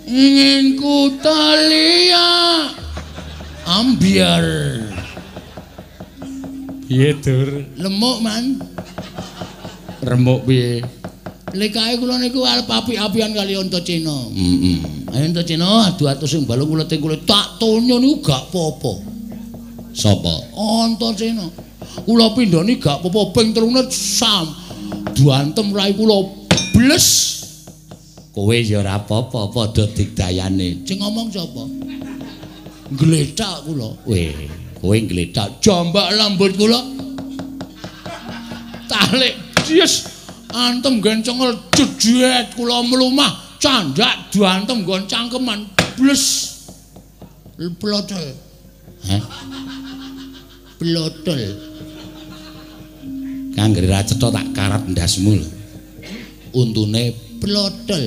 ingin ku talia ambiar. Piye Dur? Lemuk man. Remuk piye? Lekae kula niku arep apik-apian kali Antaséna. Ayo Antaséna adu-adu sing balung kula teng kula tak tonyo niku gak apa-apa. Sapa? Antaséna. Kula pindhani gak apa-apa ping 3 sam. Duantem rai kula bles. Kowe ya ora apa-apa padha digdayane. Sing ngomong sapa? Gletak kula. Weh, kowe ngletak jambak lambut kula. Talik yes antem nggon cengel jejet kula mlumah candak duantem nggon cangkeman bles. Plotol. Hah? Plotol. Kangger ra cetha tak karat ndasmu lho. Untune plotol.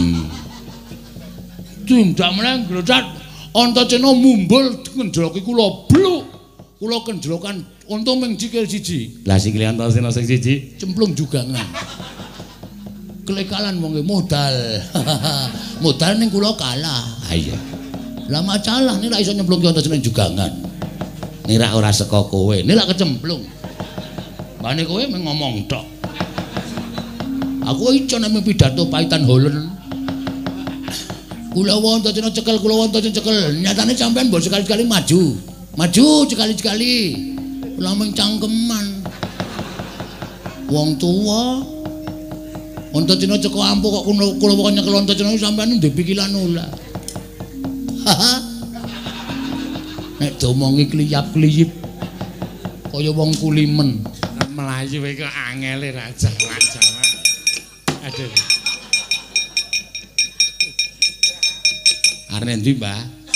Tindak meneh nglecat Antaséna mumbul kendroki kula bluk. Kula kendrokan untung ming sikil siji. Lah sikile Antaséna sing siji cemplung jugangan. Kelekalan wong modal. Modal ning kula kalah. Ha iya. Lah masalah nek ra iso nyemplungke Antaséna jugangan. Nira ora saka kowe. Nek lak kecemplung. Mane kowe mung ngomong tok. Aku iso nek pidato paitan holen. Kula Antaséna cekel, kula Antaséna cekel. Nyatane sampean mbok sekali-sekali maju. Maju sekali-sekali. Kula mung cangkeman. Wong tuwa. Antaséna ceko ampuh kok kula kok nyekel Antaséna sampean ndek pikiran ulah. Nek domongi kliyap-kliyip kaya wong kulimen. Melayu kowe kok angele ra jalan-jalan. Aduh. Arep endi, Mbah?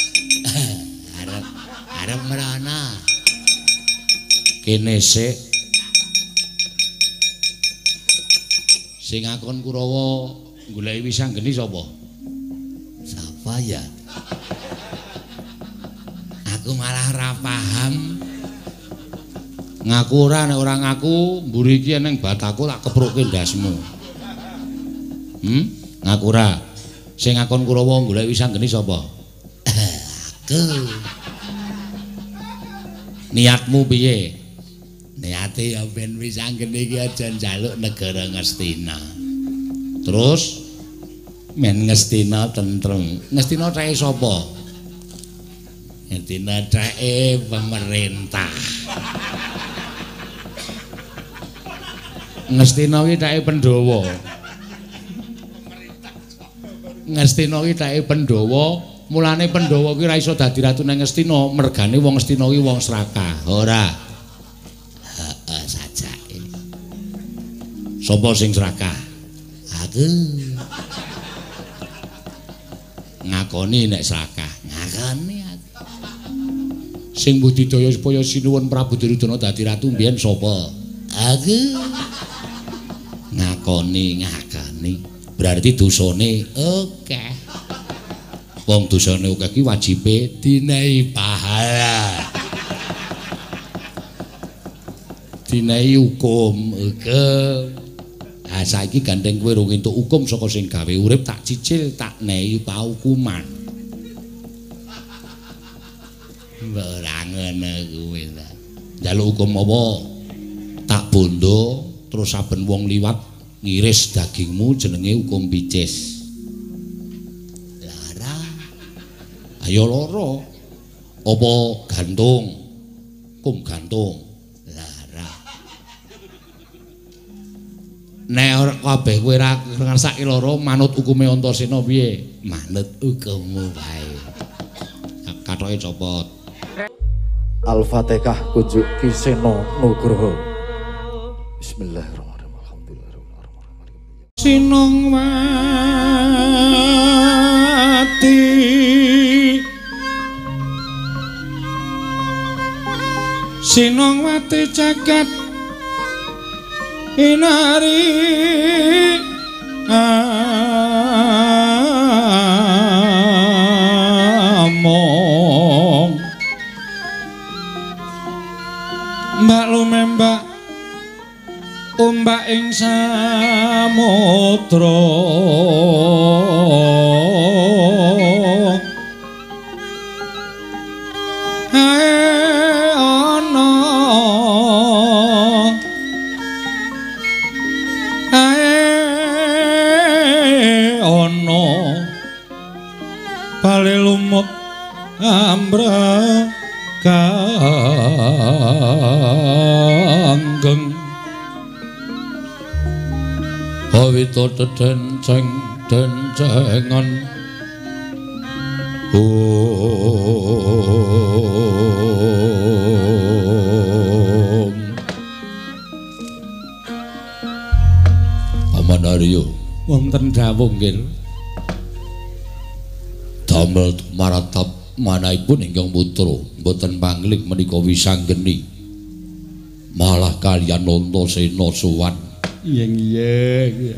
Arep merana. Kene sik. Sing ngakon Kurawa goleki Wisanggeni sapa? Sapa ya? Aku malah ora paham. Ngaku ora nek ora ngaku mburi iki ning bataku tak keprukke ndasmu. Ngaku ora. Sing ngakon Kurawa goleki Wisanggeni sapa? Aku. Niatmu piye? Niate ya ben Wisanggeni iki aja njaluk negara Ngastina. Terus men Ngastina tentrem. Ngastina cake sapa? Ngastina cake pemerintah. Ngastina kuwi cake Pandhawa. Ngastina kuwi cake Pandhawa, mulane Pandhawa kuwi ra iso dadi ratu nang Ngastina, mergane wong Ngastina kuwi wong serakah. Ora. Heeh sajake. Sapa sing serakah? Aku. Ngakoni nek serakah. Ngakoni aku. Sing budidaya supaya sinuwun Prabu Duryudana dadi ratu mbiyen sapa? Aku. Ngakoni. Berarti dosane akeh. Wong dosane akeh ki wajibe dinehi pahala. Dinehi hukum. Ah saiki gandeng kowe rung entuk hukum saka sing gawe urip tak cicil tak nehi paukuman. Ora ngono kuwi ta. Njaluk hukum apa? Tak bondo terus saben wong liwat ngiris dagingmu jenenge hukum picis. Lara. Ayo lara. Apa gantung? Hukum gantung. Lara. Nek ora kabeh kowe ra ngrasake lara manut hukume Antaséna piye? Manut hukummu wae. Kathoke copot. Al-Fatihah kunjuk Kiseno Nugroho. Bismillahirrahmanirrahim. Alhamdulillahirrahmanirrahim. Sinong mati Sinong mati jagat inari among mbak lumembak ombak ing samudra bale lumut ambra kanggeng awita denceng dencengan Paman Arya wonten dawuh nggih damel maratap manahipun ingkang putra mboten pangling menika wisanggeni malah kaliyan Antasena sowan iya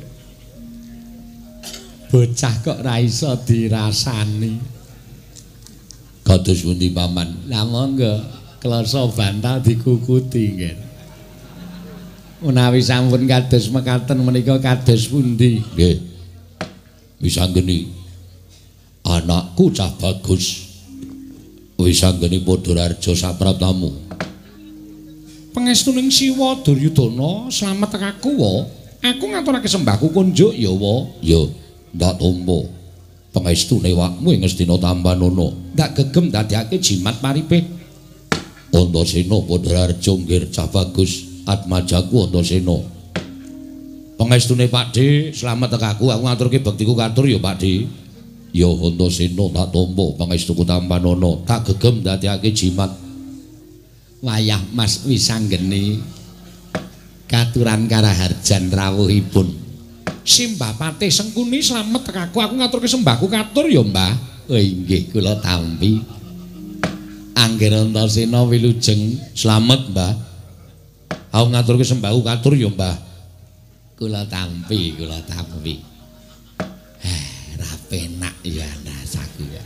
bocah kok ra iso dirasani kados pundi paman la monggo klasa bantal dikukuti nggih menawi sampun kados mekaten menika kados pundi nggih wisanggeni anakku cah bagus wisanggeni Padhararja sapraptamu pangestuning Siwa Duryudana slamet tekaku wa aku ngaturake sembahku konjuk ya wa ya ndak tampa pangestune wakmu ing Ngastina Tambanana ndak gegem dadekake jimat paripe Antasena Padhararja nggih cah bagus atmajaku Antasena pangestune Pakde slamet tekaku aku ngaturke bektiku katur ya Pakde ya Antasena tak tampa pangestuku Tambanana tak gegem dadekake jimat wayah Mas Wisanggeni katuran karaharjan rawuhipun Simbah Patih Sengkuni slamet tekaku aku ngaturke sembahku katur ya Mbah oh inggih kula tampi Angger Antasena wilujeng slamet Mbah aku ngaturke sembahku katur ya Mbah kula tampi ra penak ya nasaku ya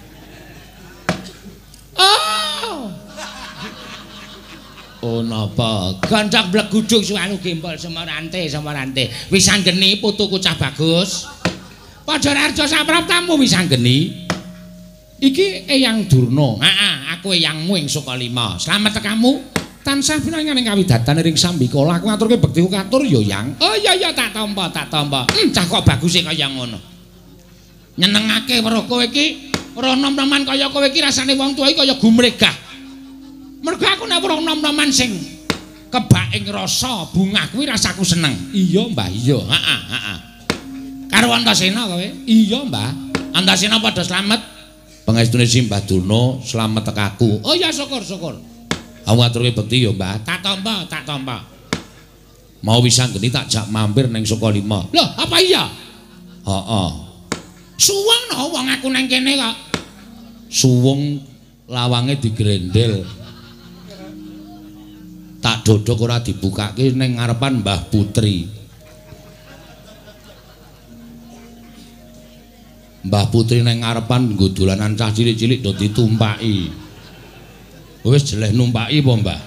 oh napa gancak bleguduk suwanu gempol semerante Wisanggeni putuku cah bagus Padhararja sapraptamu Wisanggeni iki Eyang Durna aku eyangmu ing Sukalima slamet tekamu tansah pinanganing kawidatan ring Sambikala aku ngaturke bektiku katur ya Yang oh iya tak tampa cah kok baguse kaya ngono nyenengake weruh kowe iki ora nom-noman kaya kowe iki rasane wong tuwa iki kaya gumregah mergo aku nek weruh nom-noman sing kebak ing rasa bungah kuwi rasaku seneng iya Mbah iya heeh karo Antasena kowe iya Mbah Antasena padha slamet pangestune Simbah Durna slamet tekaku oh ya syukur aku ngaturke bekti ya Mbah tak tampa mau Wisanggeni tak jak mampir ning Sukalima lho apa iya heeh suwung no wong aku nang kene kok suwung lawange digrendel tak dodok ora dibukake ning ngarepan Mbah Putri ning ngarepan nggo dolanan cah cilik-cilik do ditumpaki wis jeleh numpaki apa Mbah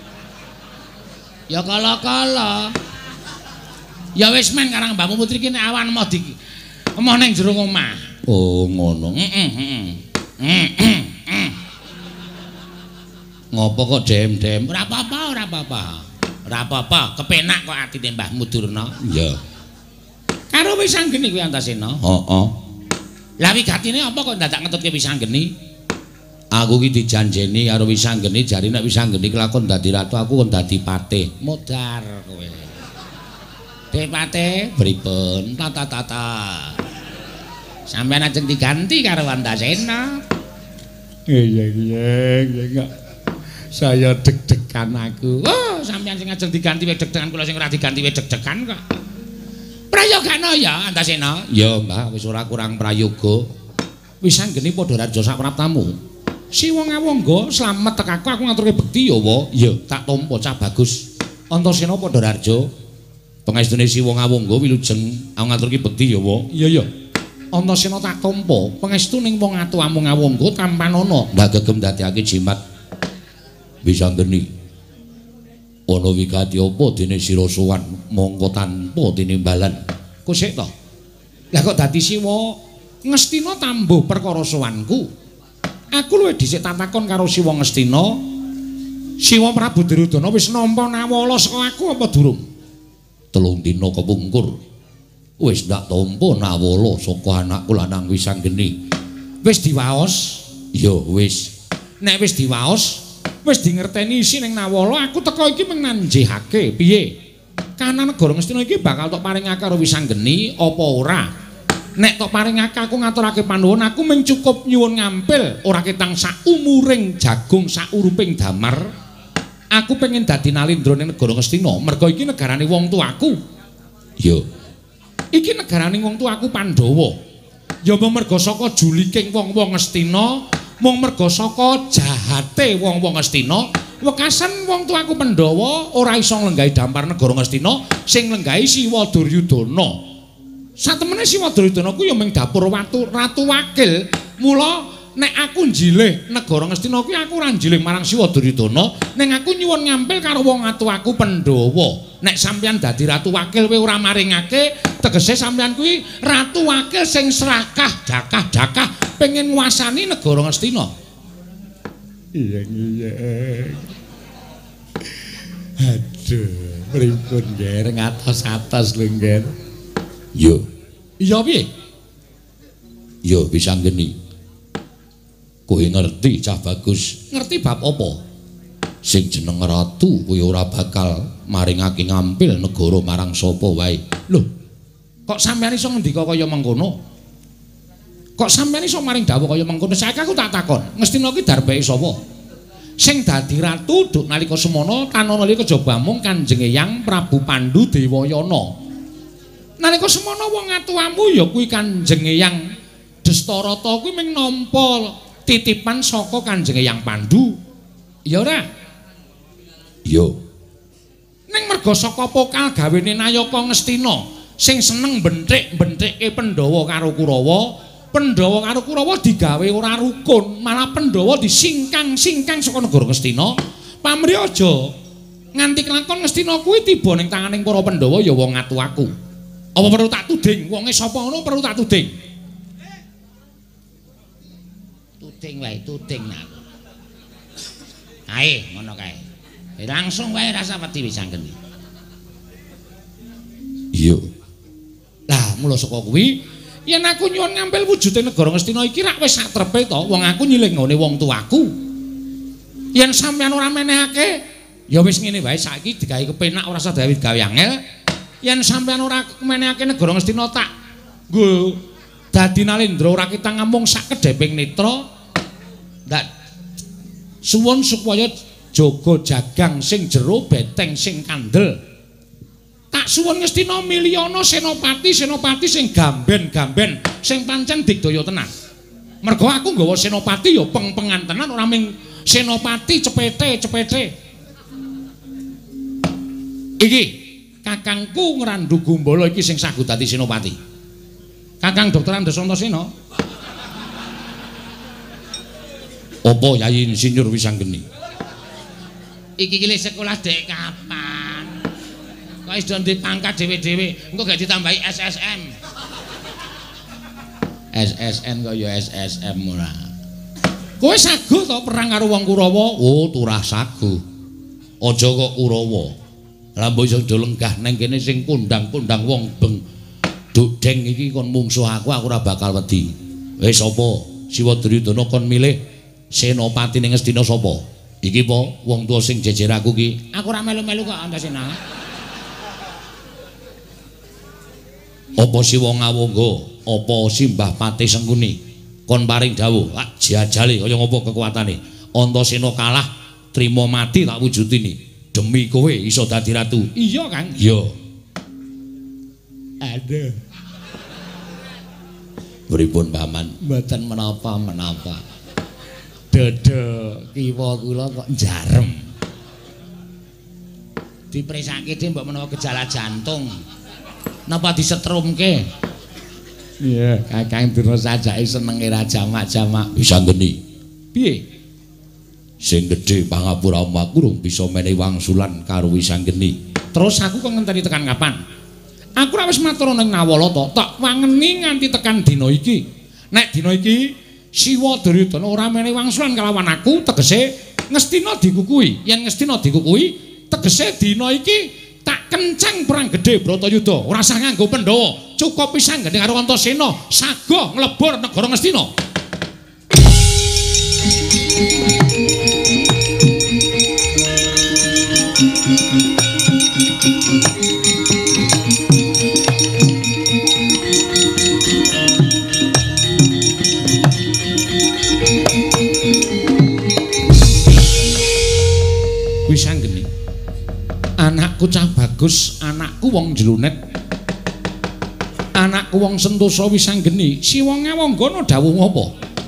ya kala-kala ya wis men karang Mbah Putri ki nek awan emoh ning jero omah oh ngono ngopo kok dem ora apa-apa kepenak kok atine Mbahmu Durna iya karo Wisanggeni kuwi Antasena heeh lah wigatine apa kok dadak ngetutke Wisanggeni aku ki dijanjeni karo Wisanggeni jari nek Wisanggeni kelakon dadi ratu aku kon dadi patih modar kowe Dek Patih pripun tata sampeyan ajeng diganti karo Antasena iya enggak saya deg-degan aku oh sampeyan sing ajeng diganti wis deg-degan kula sing ora diganti wis deg-degan kok prayogane ya Antasena ya Mbah wis ora kurang prayoga Wisanggeni Padhararja sapraptamu Siwa Ngawangga slamet tekaku aku ngaturke bekti ya wa ya tak tampa cah bagus Antasena Padhararja pangestune Siwa Ngawangga wilujeng aku ngaturke bekti ya wa iya Antasena tak tampa pangestuning wong atuwamu Ngawangga Tambanana ndak gegem dadekake jimat Wisanggeni ana wigati apa dene sira sowan mongko tanpa tinimbalan kok sik to lah kok dadi Siwa Ngastina tambuh perkara sowanku aku luwih dhisik takon karo Siwa Ngastina Siwa Prabu Duryudana wis nampa nawala saka aku apa durung 3 dina kepungkur wis ndak tampa nawala saka anakku lanang Wisanggeni Wis diwaos? Ya wis. Nek wis diwaos, wis dingerteni isi ning Nawala, aku teko iki menanjihake. Piye? Kahanan negara Ngastina iki bakal tok paringake karo Wisanggeni apa ora? Nek tok paringake aku ngaturake panuwun, aku mung cukup nyuwun ngampil, ora ketang saumuring jagung sauruping damar. Aku pengen dadi nalindra ning negara Ngastina, merga iki negarane wong tuaku. Ya. Iki negarane wong tuaku Pandhawa. Ya mung merga saka juliking wong-wong Ngastina, mung merga saka jahate wong-wong Ngastina, wekasan wong tuaku Pandhawa ora iso nglenggahi dampar negara Ngastina, sing nglenggahi Siwa Duryudana. Satemene Siwa Duryudana ku ya mung dapur ratu wakil. Mula nek aku njilih negara Ngastina kuwi aku ora njilih marang Siwa Duryudana, ning aku nyuwun ngampil karo wong atuaku Pandhawa. Nek sampeyan dadi ratu wakil kowe ora maringake, tegese sampeyan kuwi ratu wakil sing serakah dakah-dakah pengen nguasani negara Ngastina. Iya. Aduh, pripun nggih ngatos-atos lho nggih. Yo. Iya piye? Yo Wisanggeni. Kowe ngerti cah bagus. Ngerti bab apa? Sing jeneng ratu kowe ora bakal maringake ngampil negara marang sapa wae. Lho, kok sampeyan iso ngendika kaya mengkono? Kok sampeyan iso maring dawuh kaya mengkono? Saiki aku tak takon, Ngastina kuwi darbeke sapa? Sing dadi ratu duk nalika semana tanana kejaba mung Kanjeng Eyang Prabu Pandhu Dewayana. Nalika semana wong atuamu ya kuwi Kanjeng Eyang Destarata kuwi mung nampa titipan saka Kanjeng Eyang Pandhu. Ya ora? Yo. Ning merga saka pokal gawene Nayaka Ngastina sing seneng benthik-benthike Pandhawa karo Kurawa, Pandhawa karo Kurawa digawe ora rukun, malah Pandhawa disingkang-singkang saka negara Ngastina. Pamrih aja nganti kelakon Ngastina kuwi tiba ning tanganing para Pandhawa ya wong atuaku. Apa perlu tak tuding? Wonge sapa ngono perlu tak tuding? Tuding wae, tuding nak. Ae, ngono kae. Langsung wae rasa wedi Wisanggeni. Iya. Lah, mula saka kuwi yen aku nyuwun ngampil wujude negara Ngastina iki rak wis satrepe to, wong aku nyilih ngene wong tuaku. Yen sampeyan ora menehake, ya wis ngene wae saiki digawe kepenak ora usah gawe angel. Yen sampeyan ora menehake negara Ngastina tak nggo dadi nalindra ora kita ngamung sak kedheping netra. Ndak suwun supaya jaga jagang sing jero beteng sing kandel. Tak suwun Ngastina milyana senopati sing gamben-gamben sing pancen digdaya tenan. Mergo aku nggawa senopati ya peng-pengan tenan ora mung senopati cepete. Iki kakangku Ngrandu Gumbala iki sing sagut dadi senopati. Kakang Dr. Andes Antasena. Apa Yayi Insinyur Wisanggeni? Iki ki sekolah dek kapan? Kok wis ndek pangkat dhewe-dhewe, engko gak ditambahi SSM. SSN kok ya SSM ora. Kowe sagu to perang karo wong Kurawa? Oh, turah sagu. Aja kok Kurawa. Lah mbok iso lenggah nang kene sing kondang-kondang wong beng dudeng iki kon mungsuh aku ora bakal wedi. Wis sapa? Siwa Duryudana kon milih senopati ning Ngastina sapa? Iki po wong tuwa sing jejer aku ki. Aku ora melu-melu kok Antasena. Apa Siwa Ngawangga, apa Simbah Pati Sengkuni kon paring dawuh, jajale kaya ngopo kekuatane. Antasena kalah, trima mati tak wujudini. Demi kowe iso dadi ratu. Iya, Kang. Iya. Aduh. Pripun Paman? Mboten menapa-menapa. Dodo kiwa kula kok jarem. Dipresake dhe mbok menawa gejala jantung. Napa disetrumke? Iya, Kakang Durna sajake senenge ra jamak-jamak. Wisanggeni. Piye? Sing gedhe pangapura omahku rung bisa menehi wangsulan karo Wisanggeni. Terus aku kok ngenteni tekan kapan? Aku ora wis matur ning Nawala to, tak wangeni nganti tekan dina iki. Nek dina iki Siwa Duryudana ora menehi wangsulan kalawan aku, tegese Ngastina dikukuhi. Yen Ngastina dikukuhi, tegese dina iki tak kencang perang gedhe Bratayuda. Ora usah nganggo Pandhawa, cukup Wisanggeni karo Antasena sago nglebur negara Ngastina. anakku cah bagus, anakku wong jlunet. Anakku wong Sentosa Wisanggeni, si wong Ngawangga dawuh apa?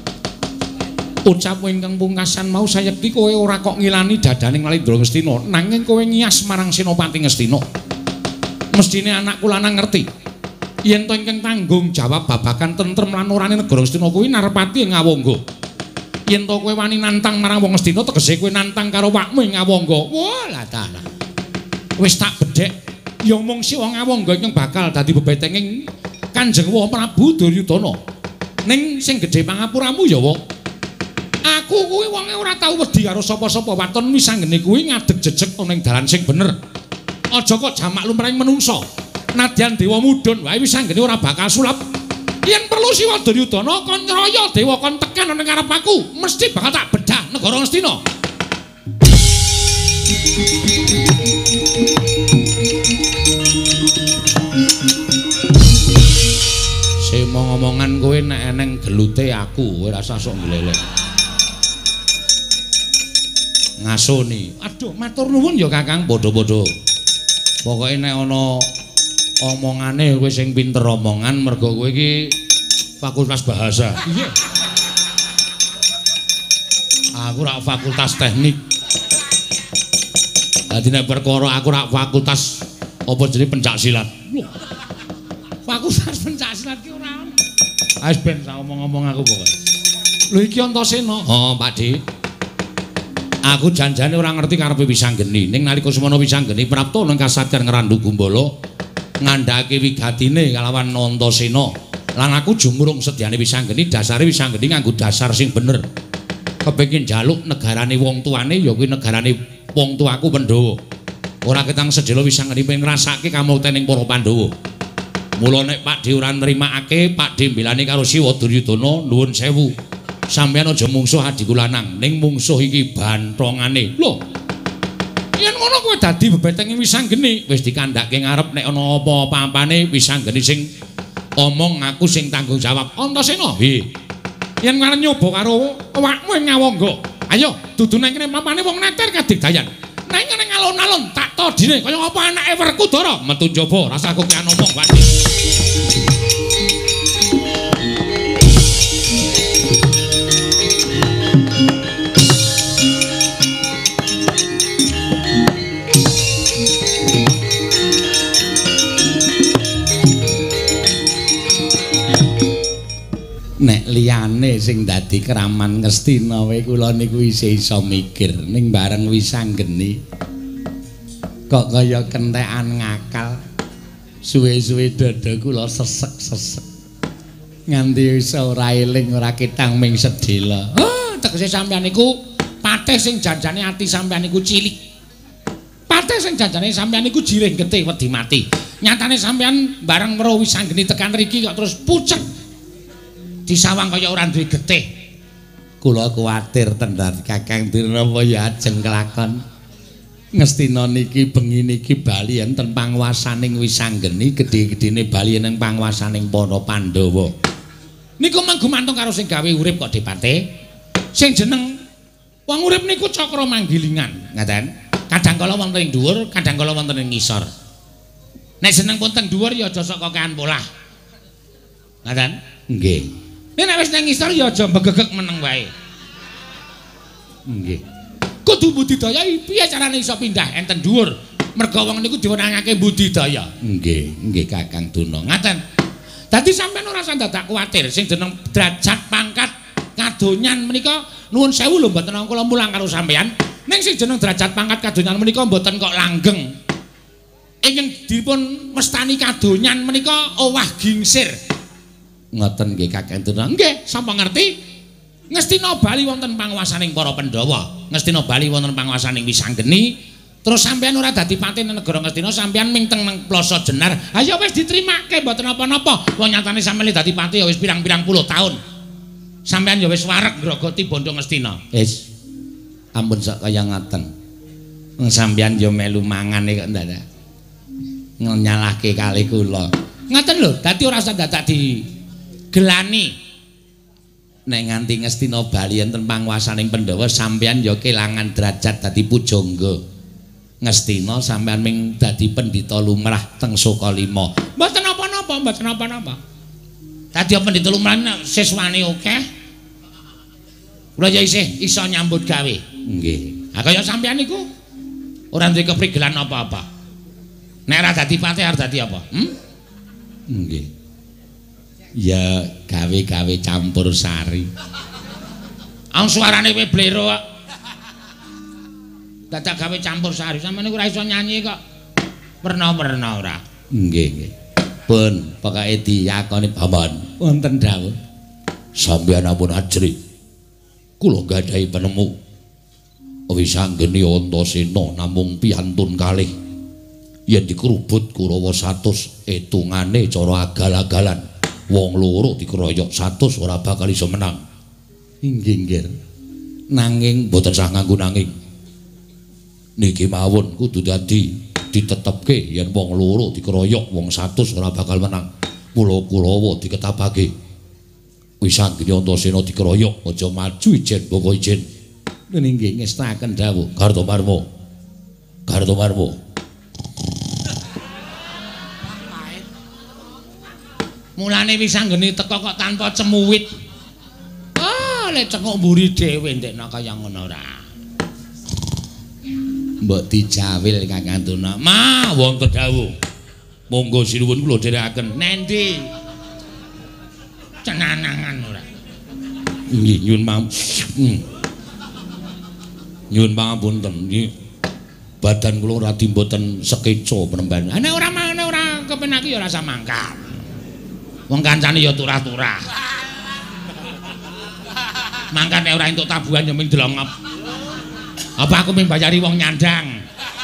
Ucap ingkang pungkasan mau sayekti kowe ora kok ngilani dadaning Nalendra Ngastina, nanging kowe ngias marang Senopati Ngastina. Mestine anakku lanang ngerti yen to ingkang tanggung jawab babagan tentrem lan orane negara Ngastina kuwi Narpati Ngawangga. Yen to kowe wani nantang marang wong Ngastina tegese kowe nantang karo wakmu Ngawangga. Wah, lah ta. Wis tak bedhek ya mung si wong Ngawangga ingkang bakal dadi bebetenging Kanjeng Prabu Duryudana. Ning sing gedhe pangapuramu ya wae. Aku kuwi wonge ora tau wedi karo sapa-sapa waton Wisanggeni kuwi ngadeg jejeg ana ing dalan sing bener. Aja kok jamak lumrahing menungsa. Nadyan dewa mudhun wae Wisanggeni ora bakal sulap. Yen perlu Siwa Duryudana kon nyraya dewa kon tekan ana ngarep aku, mesti bakal tak bedah negara Ngastina. Semong-omongan kowe nek eneng gelute aku, kowe ora usah sok glelek. Ngasoni. Aduh, matur nuwun ya Kakang, padha-padha. Pokoke nek ana omongane kowe sing pinter omongan mergo kowe iki fakultas bahasa. Iya. Aku rak fakultas teknik. Dadi nek perkara aku rak fakultas apa jenenge pencak silat. Fakultas pencak silat ki ora ono. Wis ben sak omong-omong aku pokoke. Lho iki Antasena. Oh, Pakde. Aku janjane ora ngerti karepe Wisanggeni. Ning nalika semana Wisanggeni prapta nang kasadyan ngrandu Gumbala ngandhake wigatine kalawan Antasena. Lan aku jumurung sedyane Wisanggeni, dasare Wisanggeni nganggo dasar sing bener. Kepengin njaluk negarane wong tuane ya kuwi negarane wong tuaku Pandhawa. Ora ketang sedhela Wisanggeni pengen ngrasake kamuktening para Pandhawa. Mula nek Pakde ora nrimakake, Pakde mbelani karo Siwa Duryudana nuwun sewu. Sampeyan aja mungsuh adiku lanang, ning mungsuh iki banthongane. Lho. Yen ngono kowe dadi bebetenge Wisanggeni, wis dikandhake ngarep nek ana apa-apane Wisanggeni sing omong aku sing tanggung jawab. Antasena, nggih. Yen ngarep nyoba karo awakmu ing Ngawangga. Ayo, dudu nang kene papane wong neter kadigdayan. Nang kene alon-alon tak todine kaya apa anake Werkudara metu njaba rasa kokean omong wae. Nek liyane sing dadi kraman Ngastina wae kula niku isih iso mikir ning bareng Wisanggeni kok kaya kentekan ngakal suwe-suwe dada kula sesek-sesek nganti iso ora eling ora ketang ming sedhela. Tegese sampeyan niku patih sing janjane ati sampeyan niku cilik. Patih sing janjane sampeyan niku jiring getih wedi mati. Nyatane sampeyan bareng karo Wisanggeni tekan mriki kok terus pucet. Disawang kaya ora duwe getih. Kula kuwatir tenan Kakang Dirnapa ya ajeng kelakon. Ngastina niki bengi niki bali enten panguwasaning Wisanggeni, gedhe-gedhene bali ning panguwasaning para Pandhawa. Niku mung gumantung karo sing gawe urip kok Dipate. Sing jeneng wong urip niku cakra manggilingan, ngaten. Kadang kala wonten ing dhuwur, kadang kala wonten ing ngisor. Nek seneng pun teng dhuwur ya aja sok kokean polah. Ngaten? Nggih. Nek wis nang ngisor ya aja mbegegek meneng wae. Nggih. Kudu budidaya piye carane iso pindah enten dhuwur. Merga wong niku diwenangake budidaya. Nggih, nggih Kakang Duna. Ngaten. Dadi sampeyan ora usah dadak kuwatir sing jeneng derajat pangkat kadonyan menika nuwun sewu lho mboten kula mulang karo sampeyan. Ning sing jeneng derajat pangkat kadonyan menika mboten kok langgeng. Ingkang dipun mestani kadonyan menika owah gingsir. Ngoten nggih Kakang Duna. Nggih, sampeyan ngerti? Ngastina bali wonten panguwasaning para Pandhawa. Ngastina bali wonten panguwasaning Wisanggeni. Terus sampeyan ora dadi pati nang negara Ngastina, sampeyan mingteng nang Plasa Jenar. Ha ya wis ditrimake mboten apa-napa. Wong nyatane sampeyan dadi pati ya wis pirang-pirang puluh taun. Sampeyan ya wis wareg ngrogoti bondo Ngastina. Wis. Ampun sak kaya ngaten. Wong sampeyan ya melu mangane kok ndadak. Nyalahke kali kula. Ngaten lho, dadi ora usah dadak digelani. Nek nganti Ngastina bali enten panguwasaning Pandhawa sampeyan ya kelangan derajat dadi pujangga. ngestina sampean ming dadi pendhita lumrah teng Sukalima. Mboten napa-napa, mboten napa-napa. Dadi pendhita lumrah siswane akeh. Kula ya isih iso nyambut gawe. Nggih. Ha kaya sampean niku ora duwe keprigelan apa-apa. Nek ora dadi patih arep dadi apa? Nggih. Ya gawe-gawe campur sari. Ang suarane kowe blero kok. Dadak gawe campur sari. Sampeyan niku ora iso nyanyi kok. Werna-werna ora. Nggih, nggih. Pun pokoke diyakoni pamon. Wonten dawuh. Sampeyan ampun ajri. Kula gadhahi penemu. Wis anggene Antasena namung piantun kalih. Yen dikerubut Kurawa 100 etungane cara agal-agalan. Wong loro dikeroyok 100 ora bakal iso menang. Inggih, nggih. Nanging boten sah nganggo nanging. Niki mawon kudu dadi ditetepke yen wong loro dikeroyok wong 100 ora bakal menang. Mula Kurawa diketabake. Wis anggene Antasena dikeroyok aja maju ijen boko ijen. Nggih ngestaken dawuh Kartomarma. Kartomarma. Mulane wis anggene teka kok tanpa cemuwit. Ah, lek cekok mburi dhewe ndekna kaya ngono ora. Mbok dijawil Kakang Tuna. Ma wonten dawuh. Monggo sinuwun kula dherekaken. Nendi? Cenanangan ora. Nggih nyuwun nyuwun pangapunten. Nggih. Badan kula ora mboten sekeca penemban. Nek ora kepenak ya ora usah mangkat. Wong kancane ya turah-turah. Mangkat nek ora entuk tabuhan ya ming delongop. Apa aku ming bayari wong nyandang?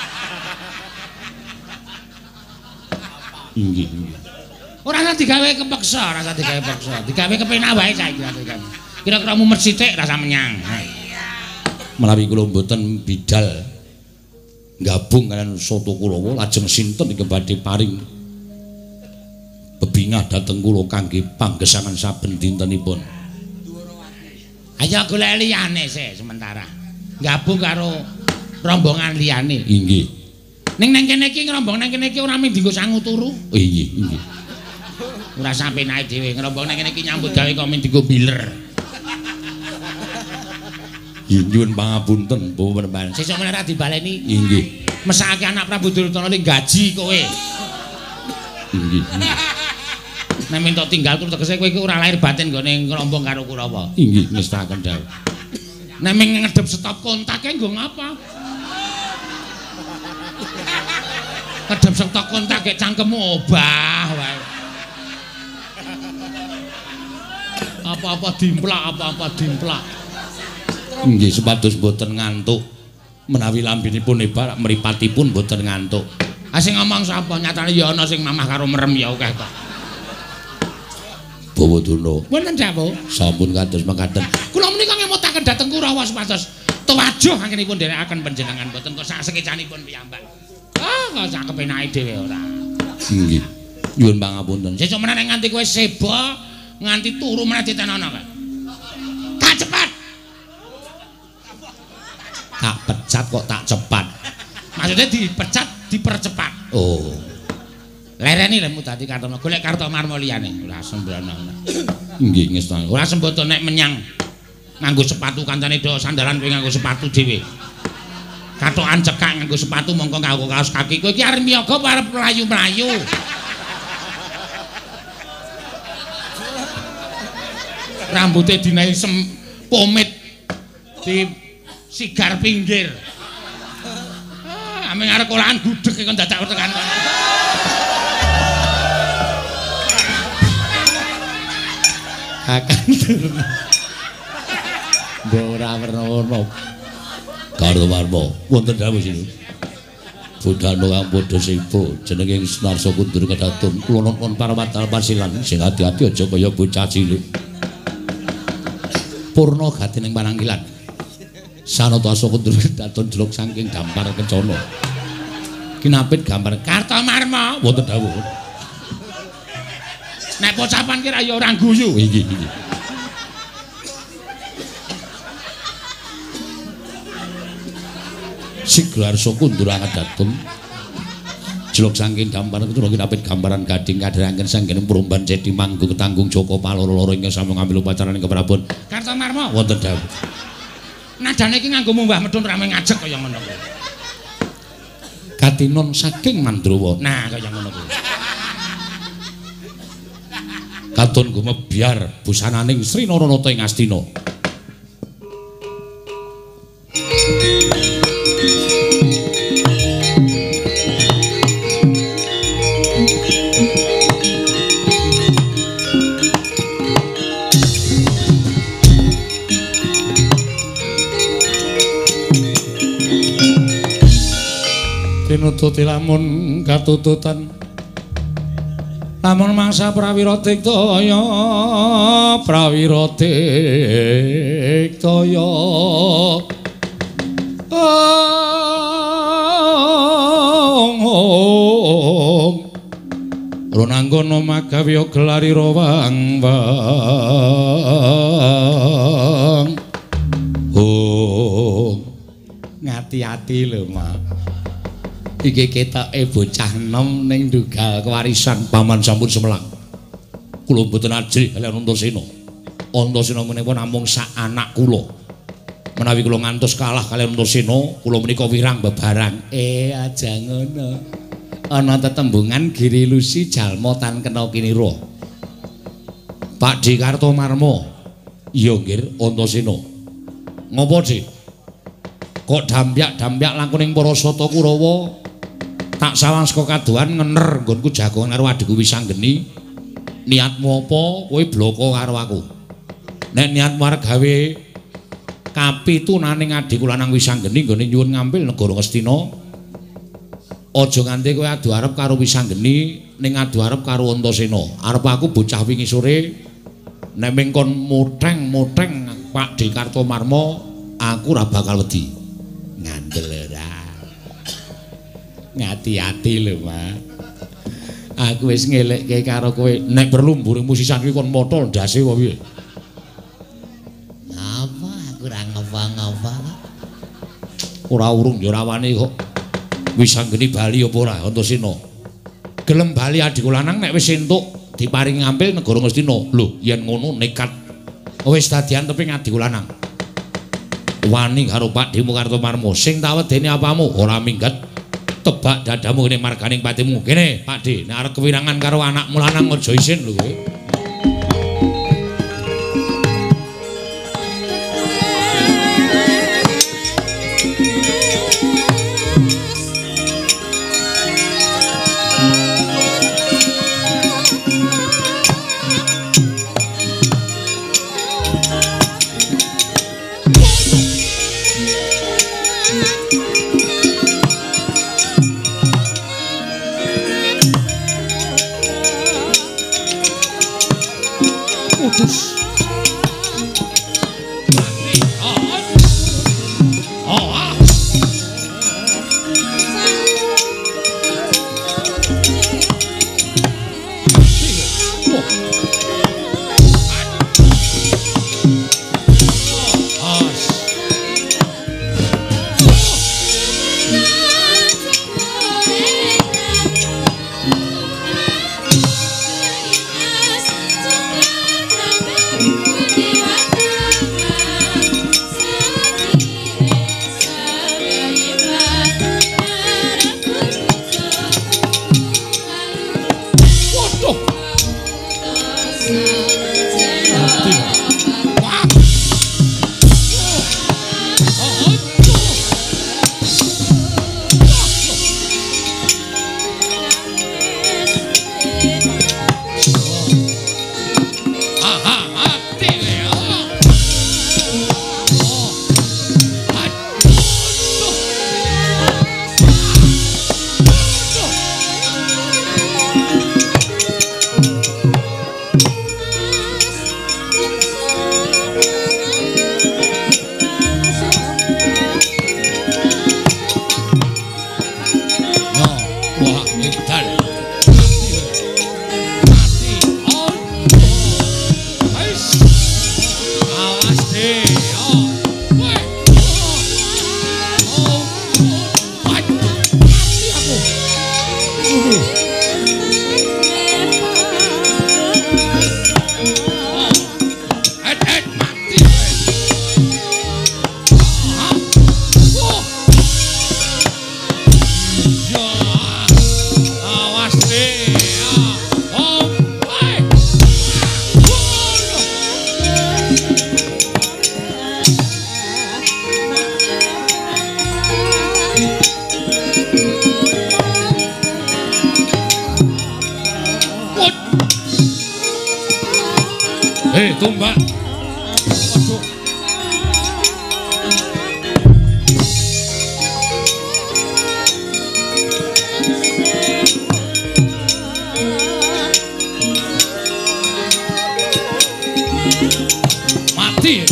Nggih. Ora usah digawe kepeksa, ora usah digawe peksa. Digawe kepenak wae saiki. Kira-kira mumet sithik rasa menyang. Menawi kula mboten bidal gabung kalian Soto Kurawa lajeng sinten ingkang badhe paring bebingah dhateng kula kangge panggesangan saben dintenipun. Ayo golek liyane sih sementara. Gabung karo rombongan liyane. Nggih. Ning nang kene iki ngrombong nang kene iki ora mung dienggo sangu turu. Nggih, nggih. Ora sampe naik dhewe ngrombong nang kene iki nyambut gawe kok mung dienggo biler. Nyuwun pangapunten, Bu Penemban. Sesuk meneh ra dibaleni. Nggih. Mesake anak Prabu Duryudana ning gaji kowe. Nggih. Nek minta tinggal terus tegese kowe iki ora lahir batin nggone ngrombong karo Kurawa. Nggih, ngestaken dawuh. Nek ming ngedep stop kontake nggo ngapa? Ngedep stop kontak gek cangkemmu obah wae. Apa-apa dimplak. Nggih, supados boten ngantuk. Menawi lambinipun hebat, mripatipun boten ngantuk. Ah sing ngomong sapa? Nyatane ya ana sing mamah karo merem ya akeh kok. Bawaduna. Wonten dawuh. Sampun kados mekaten. Kula menika ngemutaken dhateng Kurawa supados tuwajuh anggenipun nderekaken panjenengan boten kok sak sekecanipun piyambak. Ah, kok sak kepenake dhewe ora. Nggih. Nyuwun pangapunten. Sesuk meneh nganti kowe seba, nganti turu meneh ditenono kok. Tak cepat. Tak pecat kok tak cepat. Maksudnya dipecat dipercepat. Oh. Lereni lemu dadi Kartomarma, golek Kartomarma liyane. Ora sembrana. Nggih ngestane. Ora semboto nek menyang nganggo sepatu kancane do sandalan kowe nganggo sepatu dhewe. Katokan cekak nganggo sepatu mongko nganggo kaos kaki. Kowe iki arep miyaga apa arep mlayu-mlayu? Rambute dinae pomit di sigar pinggir. Ameng arek olahan gudeg kok dadak tekan. Kakang Durna. Mbok ora werna-werna. Kartomarma, wonten dawuh sini. Budhana kang padha sipo jenenge Sunarsa Kundur Kedatun. Kula nuwun parawatal pasilan sing ati-ati aja kaya bocah cilik. Purna gatining pananggilan. Sanatasa Kundur Kedatun jeluk saking gampar kencana. Kinapit gambar Kartomarma, wonten dawuh. Nek pocapan ki ra ya ora guyu. Nggih. Sigarso kundur anget datum. Jelok saking gambaran kula kinapit gambaran gading kadheranken sanggene Prumban Cedi Manggung tanggung Joko Paloro-loro ingkang sami ngambil upacaraning keprabon Kartomarma wonten dawuh. Nadane iki nganggo Mbah Medun rame ngajek kaya ngono kuwi. Katinon saking Mandrawa. Nah kaya ngono kuwi. Katon gumebyar busananing Sri Naranata ing Astina. Tinututi lamun katututan lamun mangsa prawira diktaya Ronanggono magawe gelari rawang bang ngati-ati lho Mak. Iki ketoke bocah enom ning dugal kewarisan paman sampun semelang. Kula mboten ajrih kaliyan Antasena. Antasena menika namung sak anak kula. Menawi kula ngantos kalah kaliyan Antasena, kula menika wirang bebarang. Aja ngono. Ana tetembungan Giri Lusi jalma tan kena kinira. Pak Di Kartomarma. Iya nggih Antasena. Ngopo, Dik? Kok dampyak-dampyak langkuning para sata Kurawa tak sawang saka kadohan ngener nggonku jagongan karo adikku Wisanggeni. Niatmu apa kowe bloko karo aku? Nek niatmu arep gawe kapitunaning adikku lanang Wisanggeni nggone nyuwun ngambil negara Ngastina, aja nganti kowe adu arep karo Wisanggeni ning adu arep karo Antasena. Arep aku bocah wingi sore nek mengkon moteng-moteng Pak Di Kartomarma aku ora bakal wedi. Ngandel ora. Ngati-ati lho, Mak. Aku wis ngelekke karo kowe nek perlu mburi musisan kuwi kon motol ndase wae piye. Apa aku ora ngapa-ngapa. Ora urung ya ora wani kok. Wisanggeni bali apa ora Antasena. Gelem bali adikku lanang nek wis entuk diparingi ngampil negara Ngastina. Lho, yen ngono nekat wis dadian teping adikku lanang. Wani karo Pak Di Kartomarma sing tawedeni apamu ora minggat. Tebak dadamu kene marganing patimu. Kene Pak Di, nek arep kewirangan karo anakmu lanang aja isin lho kowe.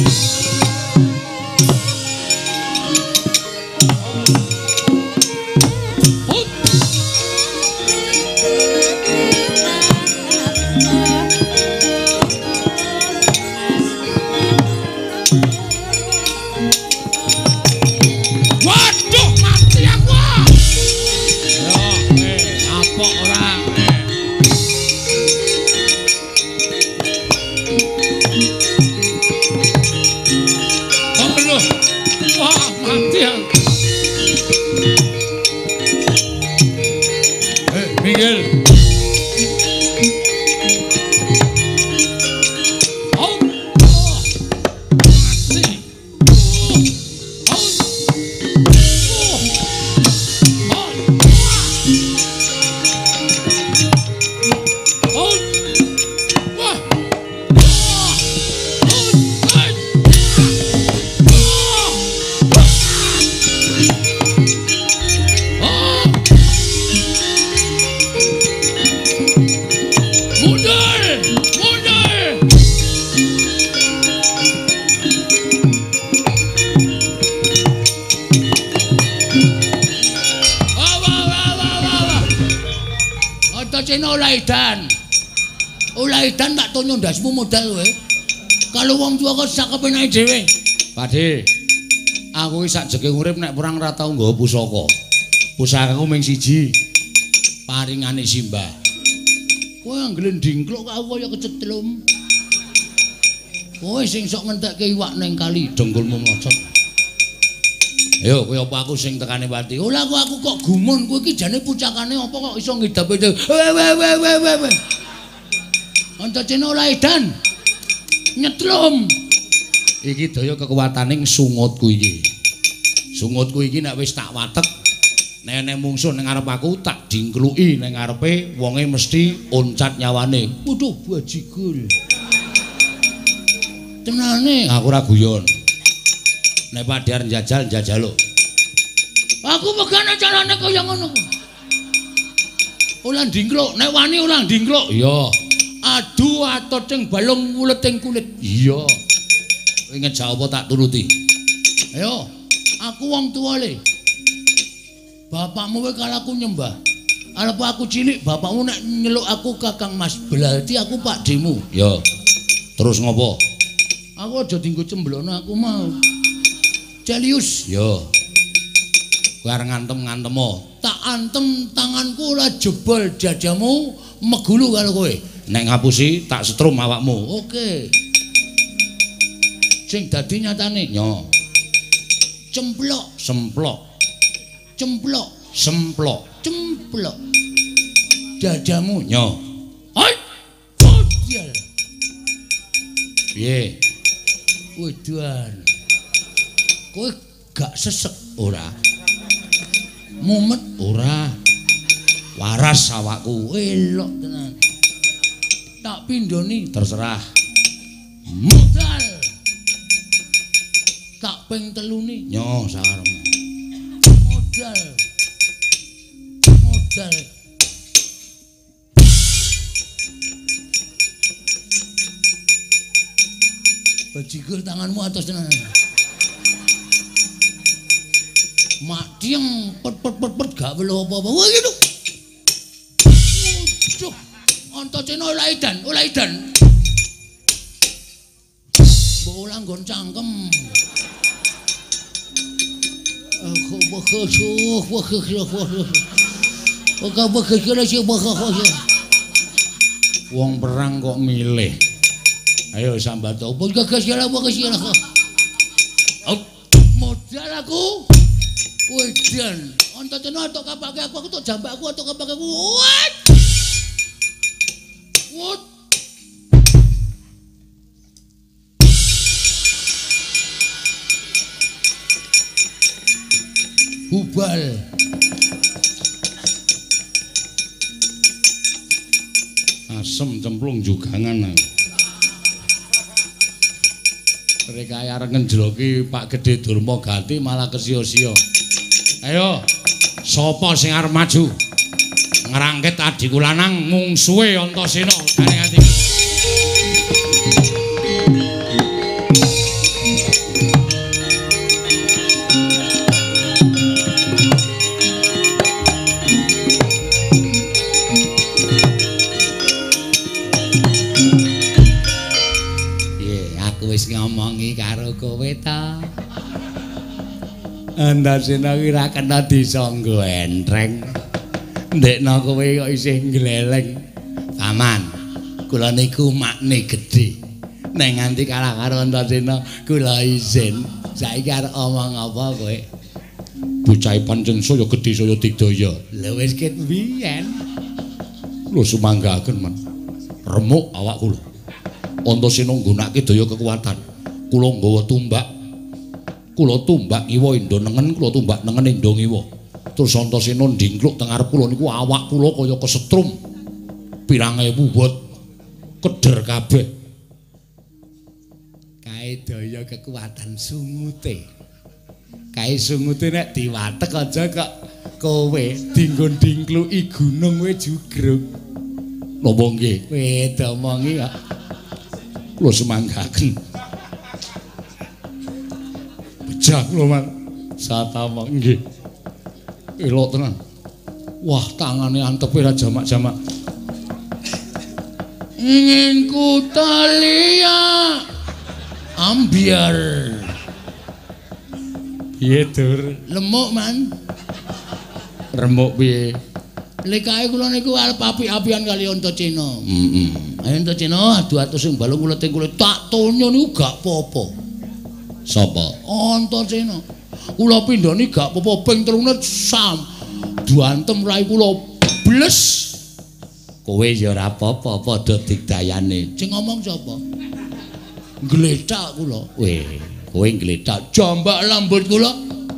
Ulaidan tak tonyo ndasmu modal kowe. Kalau wong tuwa kok sak kepenake dhewe. Pakde. Aku iki sakjeke urip nek perang ora tau nggawa pusaka. Pusakaku mung siji. Paringane Simbah. Kowe anggere ndingkluk kok aku kaya kecetlum. Kowe sing sok ngentekke iwak ning kali dengkulmu mlocot. Ayo kowe apa aku sing tekane pati. Ola aku kok gumun kowe iki jane pucakane apa kok iso ngidape. Antasena Ulaidan. Nyetlum. Iki daya kekuwataning sungutku iki. Sungutku iki nek wis tak watek, nek enek mungsuh ning ngarep aku tak dingkluki ning ngarepe wonge mesti oncat nyawane. Waduh bajigul. Tenane aku ora guyon. Nek padhe njajal njajaluk. Aku megane carane kaya ngono. Ulah dingkluk, nek wani ulah dingkluk. Iya. Adu atoting balung wuleting kulit. Iya. Kowe ngejak apa tak turuti. Ayo, aku wong tuwa le. Bapakmu kowe kalaku nyembah. Arep aku cilik, bapakmu nek nyeluk aku Kakang Mas, berarti aku pakdemu. Ya. Terus ngopo? Aku aja dienggo cemblono aku mau. Celius. Ya. Kowe arep ngantem-ngantemo. Tak antem tanganku ora jebol jajamu megulu karo kowe. Nek ngapusi tak setrum awakmu. Oke. Sing dadi nyatane nyo. Cemplok, semplok. Cemplok, semplok. Cemplok. Dadamu nyo. Hai. Podial. Piye? Wedan. Kowe gak sesek ora? Mumet ora. Waras awakku. Elok tenan. Tak pindhoni terserah. Modal. Tak ping telune nyo sakaremu. Modal. Modal. Bajigur tanganmu atas tenan. Mak tiang pet gak weluh apa-apa. Wah gitu. Waduh. Antasena Ulaidan. Mbok ulang nggon cangkem. Wong perang kok milih. Ayo sambat opo kasihan. Modal aku. Wedan, antasena atok kapake aku tok jambakku atok kapake aku. What? Hubal. Asem cemplung jugangan. Mereka arep ngenjloki Pak Gedhe Durma Ganti malah kesio-sio. Ayo, sapa sing arep maju? Ngrangket adiku lanang mungsuhe Antasena. Garing ati. kowe ta. Antasena ki ra kena disangga entreng. Ndekno kowe kok isih gleleng. Paman, kula niku makne gedhe. Nek nganti kalah karo Antasena, kula izin. Saiki arep omong apa kowe? Bocah pancen saya gedhe saya digdaya. Lha wis ket biyen. Lho sumanggaken men. Remuk awak kula. Antasena nggunakake daya kekuatan. Kula nggawa tumbak. Kula tumbak ngiwa endo nengen, kula tumbak nengen endo ngiwa. Terus Antasena ndingkluk teng ngarep kula niku awak kula kaya kesetrum. Pirang ewu bot keder kabeh. Kae daya kekuatan sungute. Kae sungute nek diwatek aja kok kowe dinggo ndingkluki gunung kowe jugruk. Napa nggih? Kowe domongi kok. Kula semanggaken. Bejak kula man. Satama nggih. Elok tenan. Wah, tangane antepe ra jamak-jamak. Ingin ku talia ambiar. Piye Dur? Lemuk man. Remuk piye? Lekae kula niku arep apik-apian kali Antasena. Ayo Antasena adu-adu sing balung kula teng kula tak tonyo niku gak apa-apa. Sapa? Antasena. Kula pindhani gak apa-apa ping 3 sam. Duantem rai kula bles. Kowe ya ora apa-apa padha digdayane. Sing ngomong sapa? Gletak kula. Weh, kowe gletak jambak lambut kula.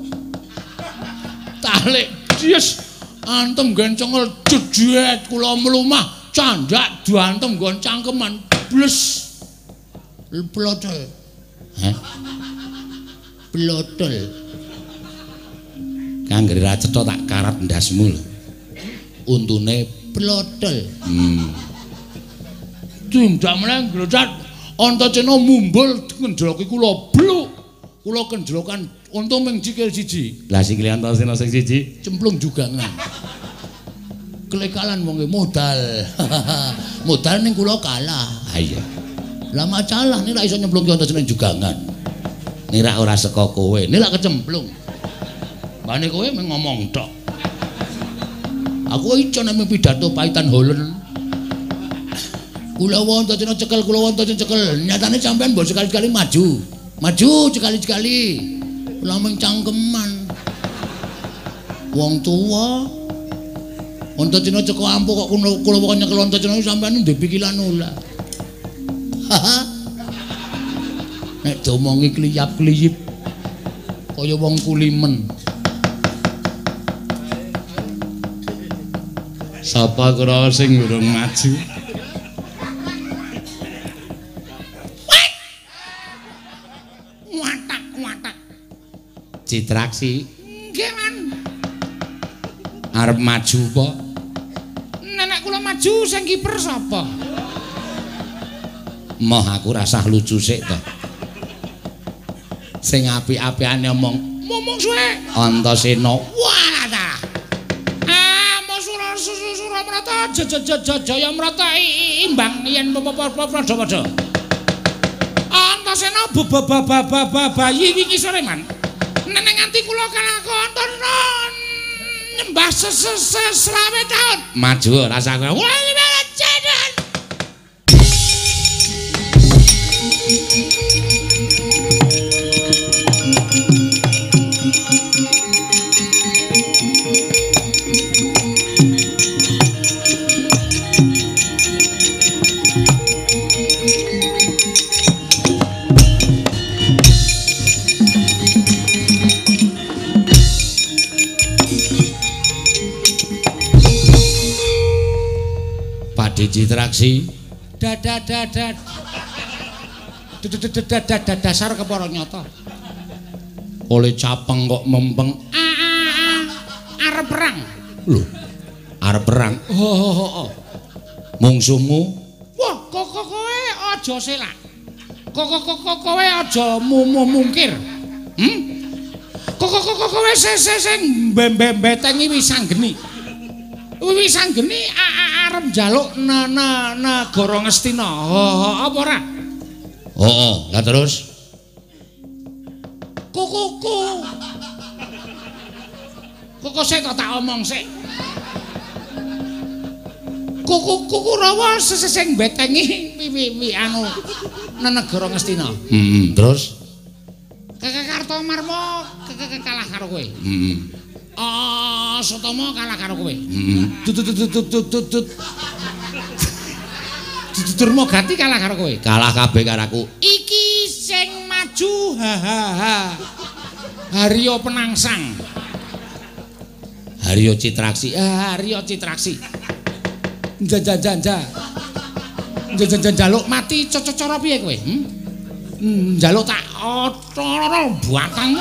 Talik yes antem nggon cengel jejet kula mlumah candak duantem nggon cangkeman bles. Plotel. Hah? Plotel. Kangger ra cetha tak karat ndasmu. Untune plotol. Tindak meneh glocak Antasena mumbul kendroki kula bluk. Kula kendrokan untung ming sikil siji. Lah sikile Antasena sing siji cemplung jugangan. Kelekalan wong modal. Modal ning kula kalah. Ha iya. Lah macalah nek ra iso nyemplungke Antasena jugangan. Nek ra ora saka kowe, nek ra kecemplung. Bane kowe mung ngomong tok. Aku ico nek pidato paitan holen. Kula Antasena cekel, kula Antasena cekel. Nyatane sampean mbok sekali-sekali maju. Maju sekali-sekali. Kula mung cangkeman. Wong tuwa. Antasena cekel ampuh kok kula kok nyekel Antasena sampean ndek pikiran ulah. Nek domongi kliyap-kliyip kaya wong kulimen. Sapa kira sing urung maju? Watak. Citraksi. Nggih, Man. Arep maju apa? Nenek kula maju sing kiper sapa? Moh aku rasah lucu sik to. Sing apik-apikane ngomong suwe. Antasena. Wah ta. Suramrata jaya mrata imbang yen padha-padha. Antasena bayi wingi sore man. Neneng nganti kula kalah Antasena nyembah selawe taun. Maju rasa kowe. Wah, jadan. Citraksi dasar kepara nyata oleh capeng kok mempeng arep perang lho arep perang mungsuhmu wah kowe aja selak kowe aja mungkir kowe sing betengi Wisanggeni arep njaluk negara Ngastina. Apa ora? Lah terus Kuku. Kok sik tak omong sik. Kuku Rawa sing betengi anu negara Ngastina. Terus Kartomarma kalah karo kowe. Sotama kalah karo kowe. Durmagati kalah karo kowe. Kalah kabeh karo aku. Iki sing maju Haryo Penangsang. Haryo Citraksi. Haryo Citraksi. Njaluk mati cara piye kowe? Njaluk tak otoro buatanmu.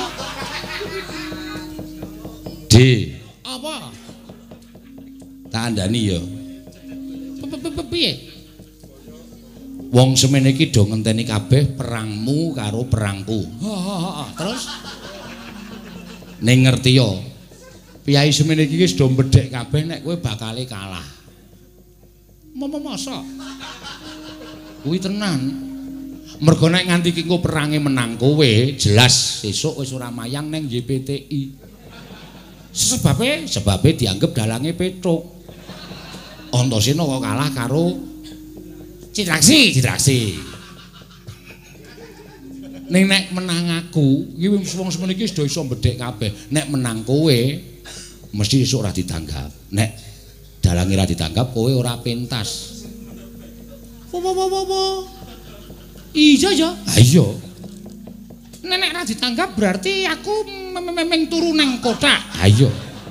Apa? Tak andani ya. Piye? Wong semene iki do ngenteni kabeh perangmu karo perangku. Terus ning ngerti ya. Piyai semene iki wis do mbedhek kabeh nek kowe bakale kalah. Masa? Kuwi tenan. Mergo nek nganti iki engko perange menang kowe, jelas sesuk wis ora mayang ning YPTI. Sebabe dianggep dalange Petruk. Antasena kok kalah karo Citraksi. Ning nek menang aku, iki wong semene iki wis do iso mbedhek kabeh. Nek menang kowe, mesti esuk ora ditanggap. Nek dalange ora ditanggap kowe ora pentas. Iya ya. Ha iya. Nek ora ditanggap berarti aku memeng turu nang kotak. Ha iya.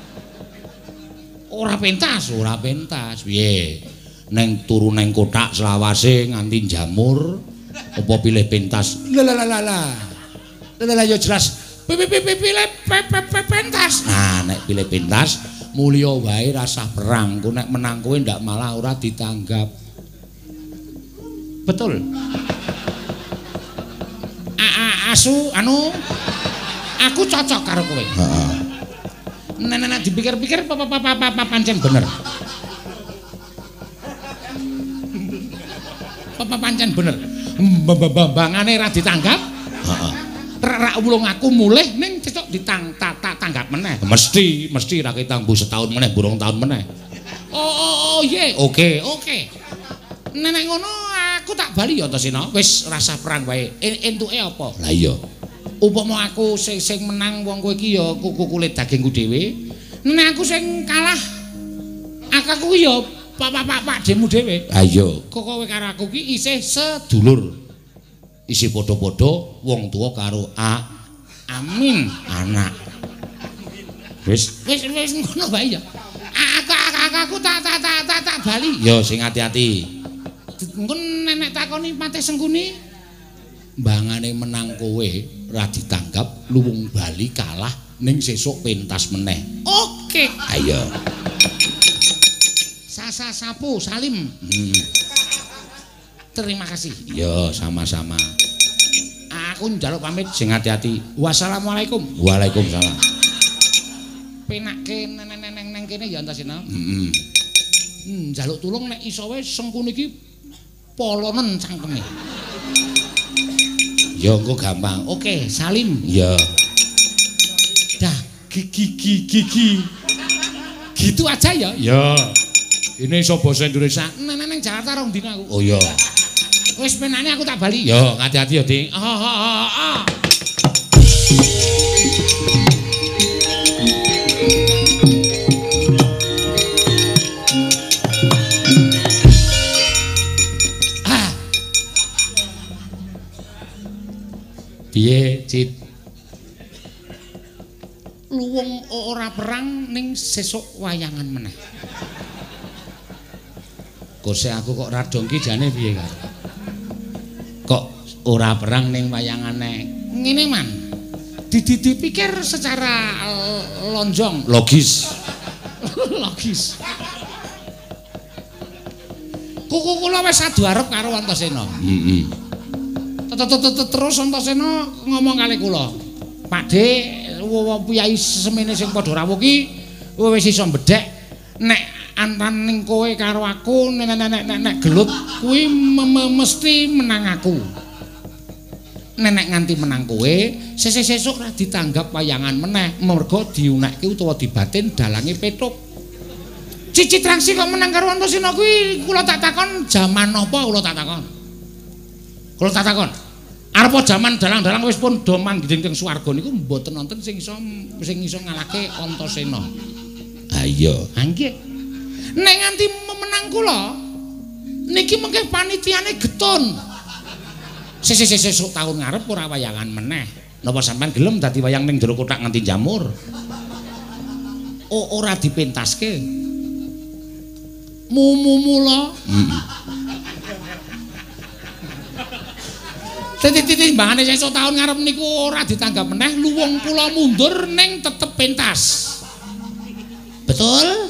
Ora pentas. Piye? Neng turu neng kotak selawase nganti jamur apa pilih pentas? Lah ya jelas pilih pentas. Nah, nek pilih pentas mulya wae rasah perang. Ku nek menang kowe ndak malah ora ditanggap. Betul. Aku cocok karo kowe. Heeh. Nek dipikir-pikir pancen bener. Pancen bener. Bambangane ra ditanggap. Heeh. Rak wulung aku mulih ning cocok ditanggap meneh. Mesti ra ketang bu setahun meneh, burung tahun meneh. Oh iya. Oke. Nek ngono aku tak bali ya Antasena. Wis rasa perang wae. Entuke apa? Lah iya. Upama aku sing menang wong kowe iki ya kulit dagingku dhewe. Nek aku sing kalah aku ya Pak demu dhewe. Ha iya. Kowe karo aku ki isih sedulur. Isi padha-padha wong tuwa karo Amin anak. Wis ngono wae ya. Aku tak bali. Ya sing ati-ati. Engko nenek takoni Patih Sengkuni Mbangane menang kowe ra ditanggap luwung bali kalah ning sesuk pentas meneh. Oke. Ayo. Sapu Salim. Terima kasih. Ya, sama-sama. Aku njaluk pamit. Sing ati-ati. Wassalamualaikum. Waalaikumsalam. Penake neng kene ya Antasena. Heeh. Njaluk tulung nek iso wae Sengkuni iki polonen cangkeme. Ya engko gampang. Oke, Salim. Ya. Dah gigi. Gitu aja ya. Ya. Ini iso basa Indonesia. Neng Jakarta rong dina aku. Oh iya. Wis penane aku tak bali. Ya, hati-hati ya, Dik. Piye, Cit? Luwung ora perang ning sesuk wayangan meneh. Kose aku kok radongki jane piye, Kak? Kok ora perang ning wayangane? Ngene man. Dipikir secara lonjong, logis. Kuku kula wis adu arep karo Antasena. Heeh. Terus Antasena ngomong kali kula. Pakde, piyai semene sing padha rawuh ki wis iso mbedhek nek antaning kowe karo aku nek gelut kuwi mesti menang aku. nenek nganti menang kowe sesuk ora ditanggap wayangan meneh merga diunekke utawa dibatin dalange petuk. Cici Trangsi kok menang karo Antasena kuwi kula tak takon jaman napa kula tak takon. Kula tak takon. Arepa jaman dalang-dalang wis pun do manggiding teng swarga niku mboten wonten sing iso ngalahke Antasena. Ha iya, ha nggih. Nek nganti menang kula niki mengke panitiane getun. Sesuk taun ngarep ora wayangan meneh. Napa sampean gelem dadi wayang ning jero kotak nganti jamur? Ora dipentaske. Mula. Timbangane sesuk taun ngarep niku ora ditanggap meneh, luwung kula mundur ning tetep pentas. Betul?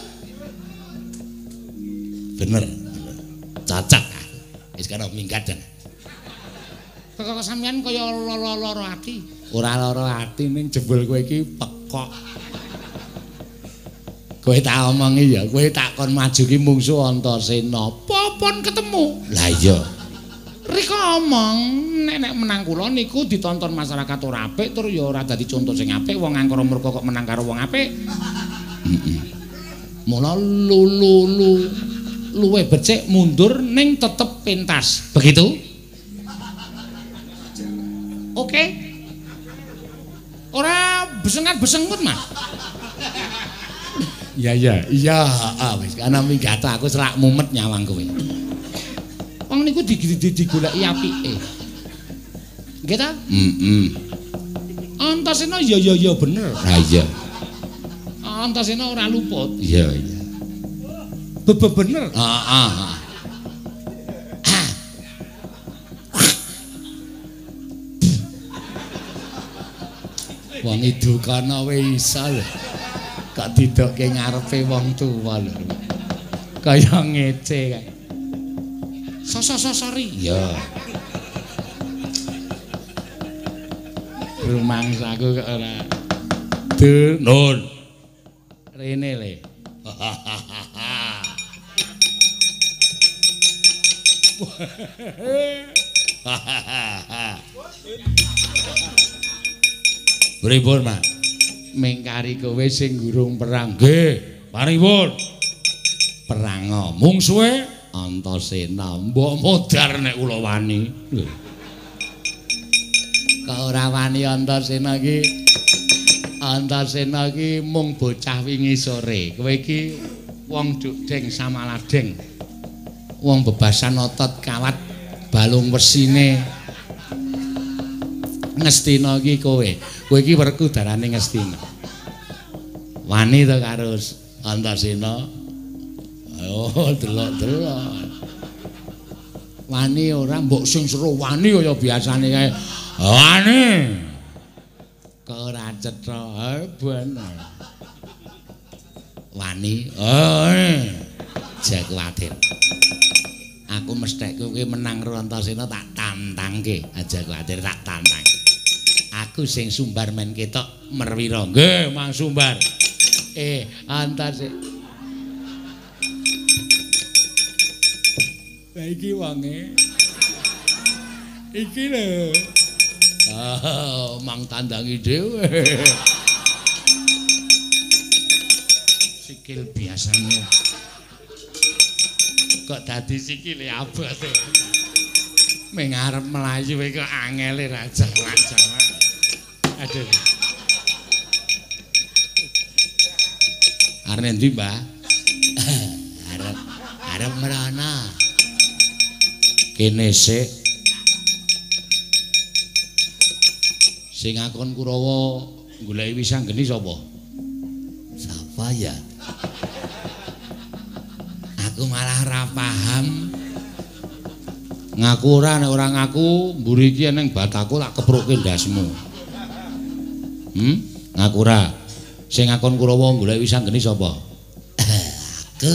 Bener. Cocok. Wis kana minggat jan. Kok sampean kaya lara ati? Ora lara ati ning jebul kowe iki pekok. Kowe tak omongi ya, kowe takon maju ki mungsuh Antasena. Popon ketemu. Lah iya. Rika omong nek menang kula niku ditonton masyarakat ora apik tur ya ora dadi contoh sing apik wong angkara murka kok menang karo wong apik. Mula luwe becik mundur ning tetep pentas. Begitu? Oke. Ora besengat-besengut, Mas. Iya, wis ana minggat aku selak mumet nyawang kowe. Wong niku digoleki apike. Nggih ta? Antasena ya bener. Ha iya. Antasena ora luput. Iya. Bener. Heeh. Wong idukana wis iso lho. Kok didokke ngarepe wong tuwa lho. Kaya ngece kae. Sosori. Ya. Rumangsaku kok ora. Nun. Rene le. Pripun, Mas? Mengkari kowe sing gurung perang. Nggih, paripun. Perang mungsuhe Antasena. Mbok modar nek kula wani. Kok ora wani Antasena iki? Antasena iki mung bocah wingi sore. Kowe iki wong Dukdeng Samaladeng. Wong bebasan otot kawat balung wesine. Ngestina iki kowe. Kowe iki werku darane Ngestina. Wani to karo Antasena? Oh, delok-delok. Wani ora mbok sing seru wani kaya biasane kae. Wani. Kok ora cetha bener. Wani. Oh. Aja kuwatir. Aku mesthek kowe menang karo Antasena tak tantangke. Aja kuwatir tak tantang. Aku sing sumbar men ketok merwira. Nggih, Mang Sumbar. Antasena. Lah iki wonge. Iki lho. Mang tandangi dhewe. Sikil biasane. Kok dadi sikile abot. Ming arep mlayu kok angele ra jalan-jalan. Aduh. Arep ndi, Mbah? Arep merana. Kene sik. Sing ngakon Kurawa goleki Wisanggeni sapa? Sapa ya? Aku malah ora paham. Ngaku ora nek ora ngaku mburi iki ning bataku tak keprukke ndasmu. Ngaku ora. Sing ngakon Kurawa goleki Wisanggeni sapa? Aku.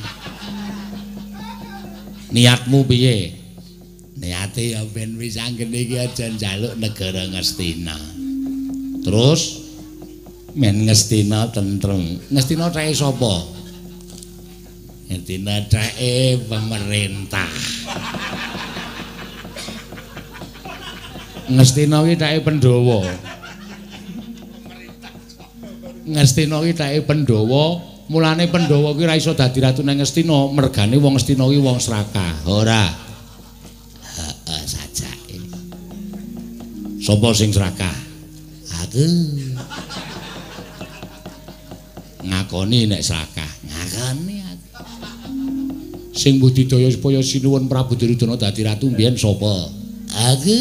Niatmu piye? Niate ya ben Wisanggeni iki aja njaluk negara Ngastina. Terus men Ngastina tentrem. Ngastina treke sapa? Ngastina treke pemerintah. Ngestina ki thake Pandhawa. Ngestina ki thake Pandhawa, mulane Pandhawa ki ora iso dadi ratu nang Ngestina, mergane wong Ngestina ki wong Sraka. Ora. Heeh sajake. Sapa sing Sraka? Aku. Ngakoni nek Sraka. Ngakoni aku. Sing budidaya supaya sinuwun Prabu Duryudana dadi ratu mbiyen sapa? Aku.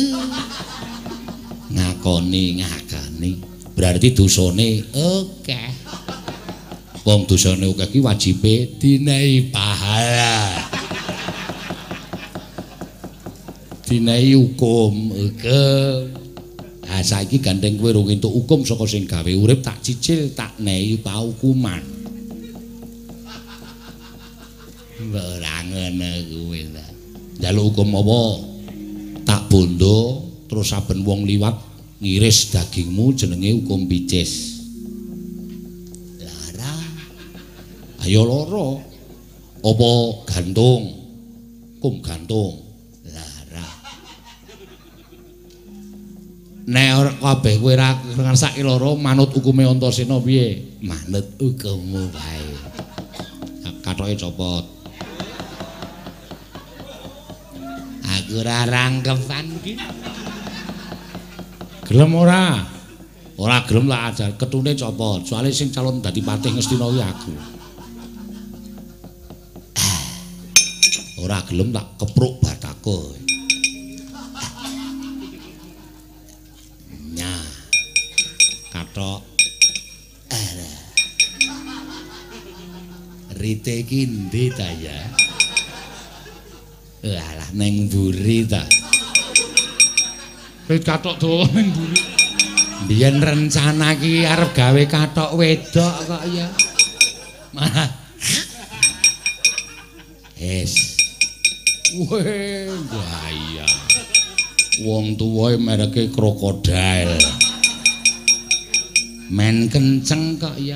Ngakoni. Berarti dosane akeh. Wong dosane akeh ki wajibe dinehi pahala. Dinehi hukum. Ah saiki gandeng kowe rung entuk hukum saka sing gawe urip tak cicil tak nehi paukuman. Ora ngono kuwi ta. Njaluk hukum apa? Tak bondo terus saben wong liwat ngiris dagingmu jenenge hukum picis. Lara. Ayo loro. Apa gantung? Hukum gantung. Nek kabeh kowe ora ngrasake lara manut hukume Antasena piye? Manut hukummu wae. Kathoke copot. Aku ora rangkepan ki. Gelem ora? Ora gelem tak ajar, ketune copot. Soale sing calon dadi patih Ngestina ki aku. Ora gelem tak kepruk batako. Kathok. Rite iki ndi ta ya? Alah neng mburi ta. Wis kathok dawa neng mburi. Biyen rencana ki arep gawe kathok wedok kok ya. Malah Weh, bahaya. Wong tuwa mereke krokodil. Men kenceng kok ya.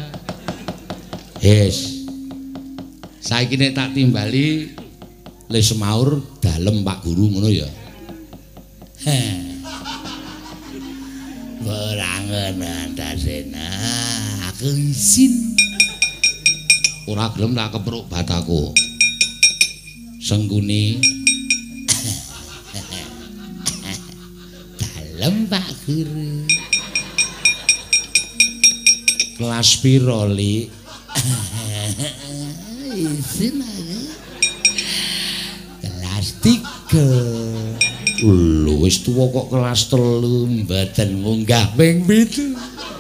Saiki nek tak timbali le semaur dalem Pak Guru ngono ya. Ora ngono Antasena, aku izin. Ora gelem tak kepruk bataku. Sengguni dalem Pak Guru. Kelas piro Li? Izin aku. Kelas 3. Lho wis tuwa kok kelas 3 mboten munggah ping 7.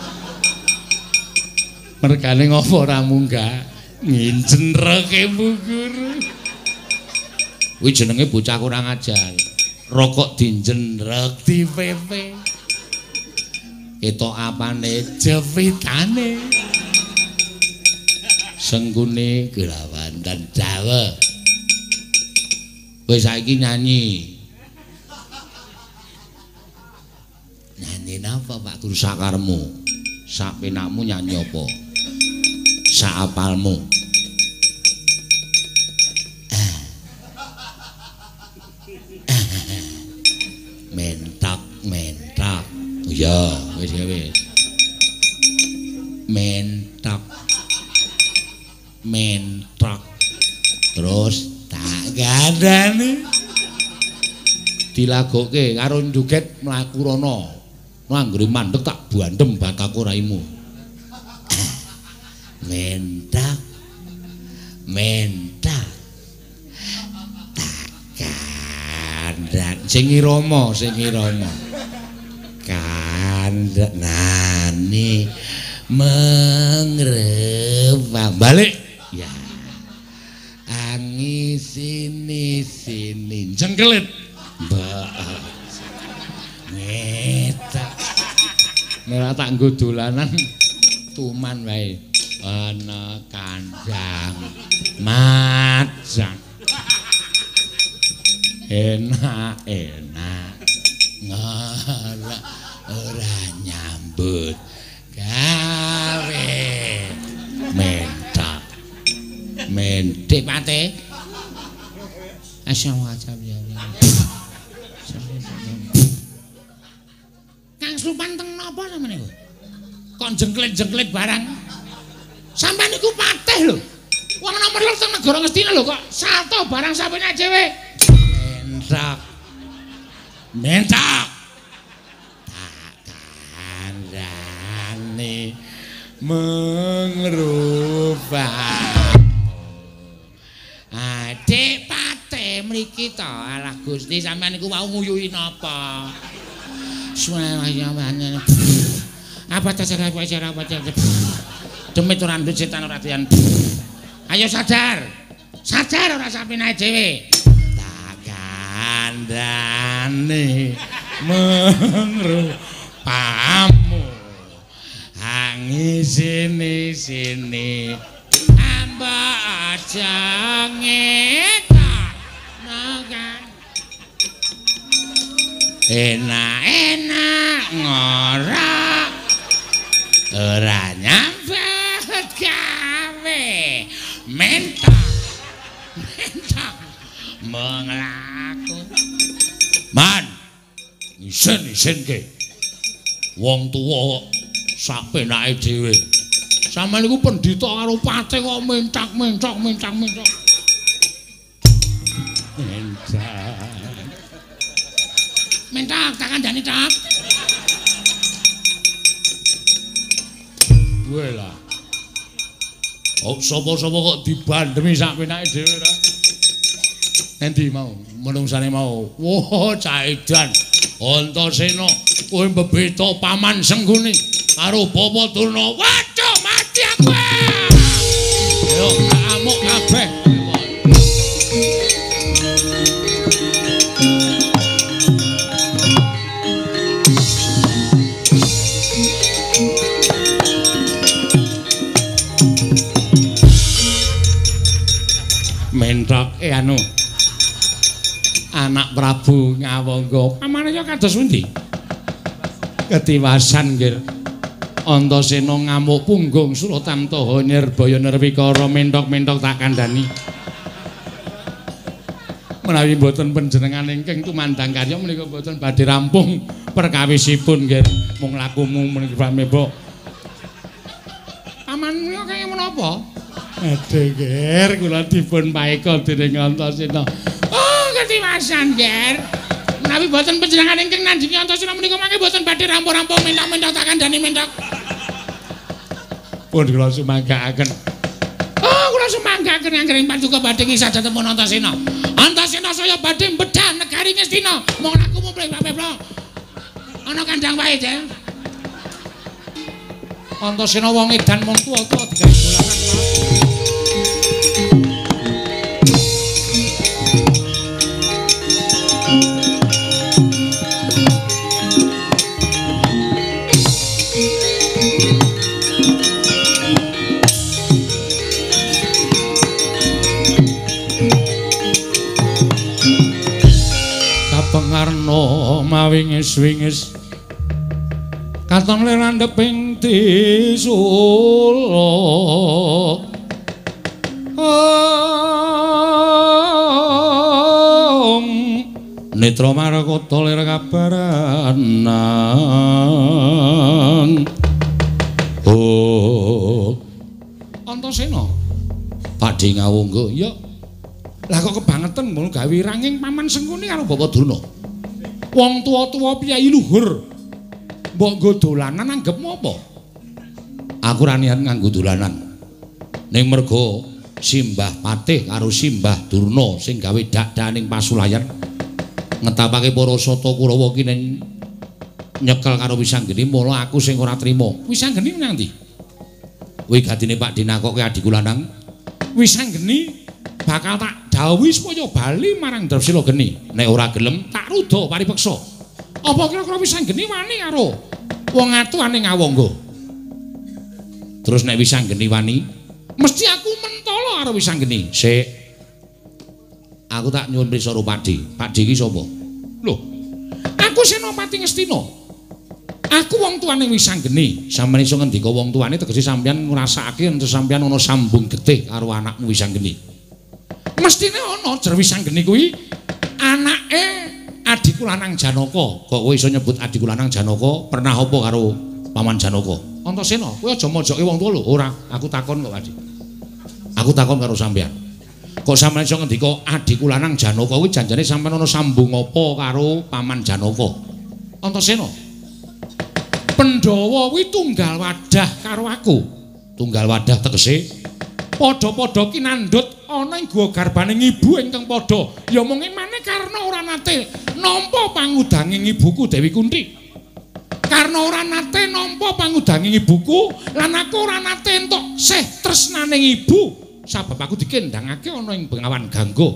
Mergane ngopo ora munggah? Ngincenreke Bu Guru. Kuwi jenenge bocah kurang ajar. Rokok dinjenrek dipepe. Ketok apane jepitane. Senggune Gelawan dan Jawa. Kowe saiki nyanyi. Nyanyi napa Pak Guru sakarmu? Sak penakmu nyanyi apa? Sak apalmu. Mentak. Ya, wis. Mentak. Terus tak gandane. Dilagokke karo njoget mlaku rono. Anggere mandeg tak bandem bataku raimu. Mentak. Tak gandane. Sing irama. Kandhani mengrep balik ya angi sini jengkelit mbak ngetak nek tak nggo dolanan tuman wae ana kandang majang enak ngara ora nyambut gawe mentek pate asam wajab ya Kok jengklit-jengklit barang. Sampeyan niku patih lho. Wong nomor loro teng negara Ngastina lho kok salto barang sampene dhewe. Mentak. Mentak. Kandhane mengrubah. Adik patih mriki to. Alah Gusti sampeyan niku wau nguyuhi napa? Suwayane. Apa terserah demit ora ndut setan ora tian. Ayo sadar. Sadar ora sampene dhewe. Tak kandhane mengrupamu. Hangi sini amba aja ngetak makan. Enak-enak ngora ora nyambet gawe mentak menglaku man isen ke wong tuwa sak penake dhewe sampeyan niku pendhita karo patih kok mentak mentak tak kandhani tak. Kowe lah. Oh, sapa-sapa kok dibandemi sak penake dhewe ra. Endi mau? Menungsane mau. Wah, cah edan. Antasena, kowe mbebeta paman Sengguni karo Bapa Durna. Waduh, mati aku. Ayo, amuk kabeh. Mentok anu anak Prabu Ngawangga pamanaya kados pundi ketiwasan nggih Antasena ngamuk punggung Suratamtaha Nirbaya Nirwikara mentok-mentok tak kandhani menawi mboten panjenengan ingkang tumandang karya menika mboten badhe rampung perkawisipun nggih mung lakumu menika Mbok paman menika kaya menapa. Aduh, Ger, kula dipun paeka dening Antasena. Oh, ketiwasan, Ger. Menawi boten panjenengan ingkang nandhingi Antasena menika mangke boten badhe rampung-rampung mentak-mentak tak kandhani mentak. Pun kula sumanggaaken. Oh, kula sumanggaaken anggering paduka badhe ngisah dhateng Antasena. Antasena saya badhe mbedhah negari Ngastina. Mong lakumu mlebu-mlebu. Ana kandhang wae, Ger. Antasena wong edan mung tuwa-tuwa digawe dolanan. Kapengarna mawingis-wingis katon lerandheping tisula netra marakata lir kabaranan. Oh Antasena Pakde Ngawangga ya lah kok kebangetan mau gawe ranging paman Sengguni karo Bapa Durna wong tuwa-tuwa piyai luhur mbok nggo dolanan anggepmu apa? Aku ra niat nganggo dolanan ning merga Simbah Patih karo Simbah Durna sing gawe dak-daning pasulayan ngetapake para sata Kurawa ki ning nyekel karo Wisanggeni mula aku sing ora trima. Wisanggeni nang ndi? Kowe gadine Pak Dinakoke adhiku lanang. Wisanggeni bakal tak dawuhi supaya bali marang Drawsila Geni. Nek ora gelem tak rudha paripeksa. Apa kira-kira Wisanggeni wani karo wong atuhane Ngawangga? Terus nek Wisanggeni wani, mesti aku mentala karo Wisanggeni. Sik. Aku tak nyuwun prisa karo Pakde. Pakde iki sapa? Lho. Aku Senopati Ngastina. Aku wong tuane Wisanggeni. Sampeyan iso ngendika wong tuane tegese sampeyan ngrasakake yen sampeyan ana sambung getih karo anakmu Wisanggeni. Mestine ana jer Wisanggeni kuwi anake adhiku lanang Janaka. Kok kowe iso nyebut adhiku lanang Janaka? Pernah apa karo Paman Janaka? Antasena, kowe aja mojoke wong tuwa lho. Ora, aku takon kok, Pak. Aku takon karo sampean. Kok sampeyan iso ngendika adikku lanang Janaka kuwi janjane sampeyan ana sambung apa karo Paman Janaka? Antasena. Pandhawa kuwi tunggal wadah karo aku. Tunggal wadah tegese padha-padha kinandhut ana ing guwa garbaning ibu ingkang padha ya mung maneh karena ora nate nampa pangudanging ibuku Dewi Kunthi. Karena ora nate nampa pangudanging ibuku lan aku ora nate entuk sih tresnaning ibu. Sabab aku dikendhangake ana ing Bengawan Gangga.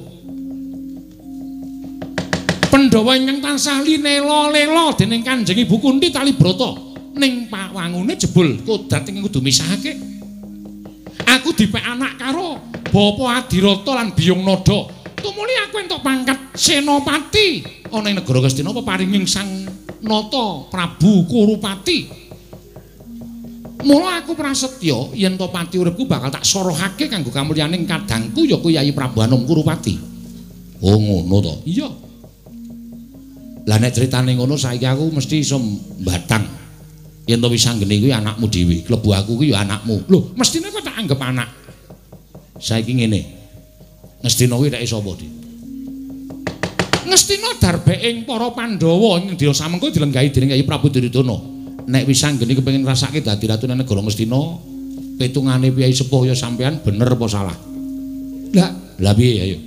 Pandhawa ingkang tansah linela-lela dening Kanjeng Ibu Kunthi Talibrata ning pawangune jebul kodrat ingkang kudu misahake. Aku dipek anak karo Bapa Adirata lan Biyung Nada. Tumuli aku entuk pangkat senopati ana ing negara Ngastina paringing Sang Nata Prabu Kurupati. Mula aku prasetya yen to pati uripku bakal tak sorohake kanggo kamulyaning kadangku ya kuwi Yayi Prabu Anom Kurupati. Oh ngono to. Iya. Lah nek critane ngono saiki aku mesti iso mbatang. Yen to wis anggene kuwi anakmu dhewe, klebu aku kuwi ya anakmu. Lho, mestine kok tak anggap anak. Saiki ngene. Ngastina kuwi nek sapa, Dik? Ngastina darbeking para Pandhawa ing dina samengko dilenggahi dening Yayi Prabu Duryudana. Nek wis anggene kepengin rasake dadi ratu nang negara Ngastina, petungane piyai sepuh ya sampean bener apa salah? Lah piye ayo?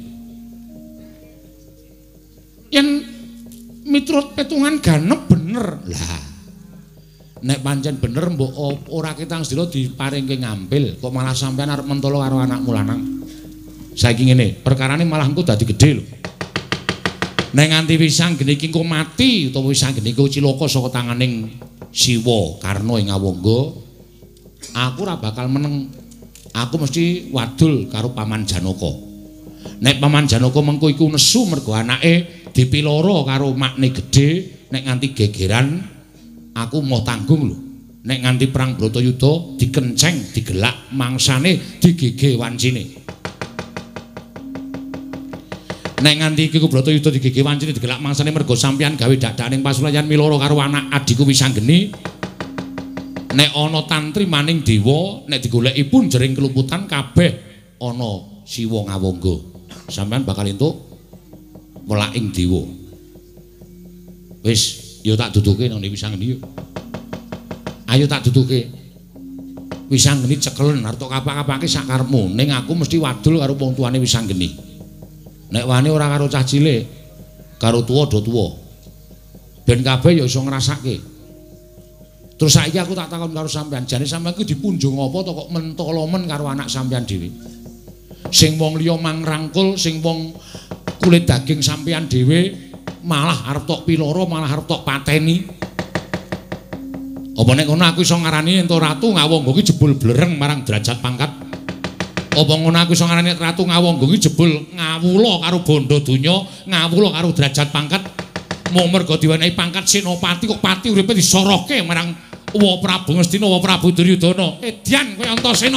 Yen miturut petungan ganep bener. Lah. Nek pancen bener mbok ora kitang sedina diparingke ngambil, kok malah sampean arep mentolo karo anakmu lanang. Saiki ngene, perkarane malah engko dadi gedhe lho. Nek nganti wis anggene iki engko mati utawa wis anggene iki cilaka saka tanganing Siwa Karna ing Awangga, aku ora bakal meneng. Aku mesti wadul karo Paman Janaka. Nek Paman Janaka mengko iku nesu mergo anake dipiloro karo makne gedhe, nek nganti gegeran aku mau tanggung lho. Nek nganti perang Bratayuda dikenceng, digelak mangsane digege wancine. Nek nganti iki Bratayuda digege wancine digelak mangsane mergo sampeyan gawe dak-dakaning pasulayan miloro karo anak adikku Wisanggeni. Nek ana tantri maning dewa, nek digoleki pun jering kelumputan kabeh ana Siwa Ngawangga. Sampeyan bakal entuk welaking dewa. Wis, ya tak duduke nang Wisanggeni yo. Ayo tak duduke. Wisanggeni cekelen arep kapak-kapake sak karepmu, ning aku mesti wadul karo wong tuane Wisanggeni. Nek wani ora karo cah cilik, karo tuwa do tuwa. Ben kabeh ya iso ngrasake. Terus saiki aku tak takon karo sampean, jane sampean ku dipunjung apa to kok mentolomen karo anak sampean dhewe? Sing wong liya mangrangkul, sing wong kulit daging sampean dhewe malah arep tok piloro, malah arep tok pateni. Apa nek ngono aku iso ngarani ento Ratu Ngawangga ki jebul blereng marang derajat pangkat? Apa ngono aku iso ngarani Ratu Ngawangga ki jebul ngawula karo bondo donya, ngawula karo derajat pangkat? Mung mergo diwenehi pangkat senopati kok pati uripe disorohke marang Wa Prabu Ngastina, Wa Prabu Duryudana. Edyan kowe Antasena.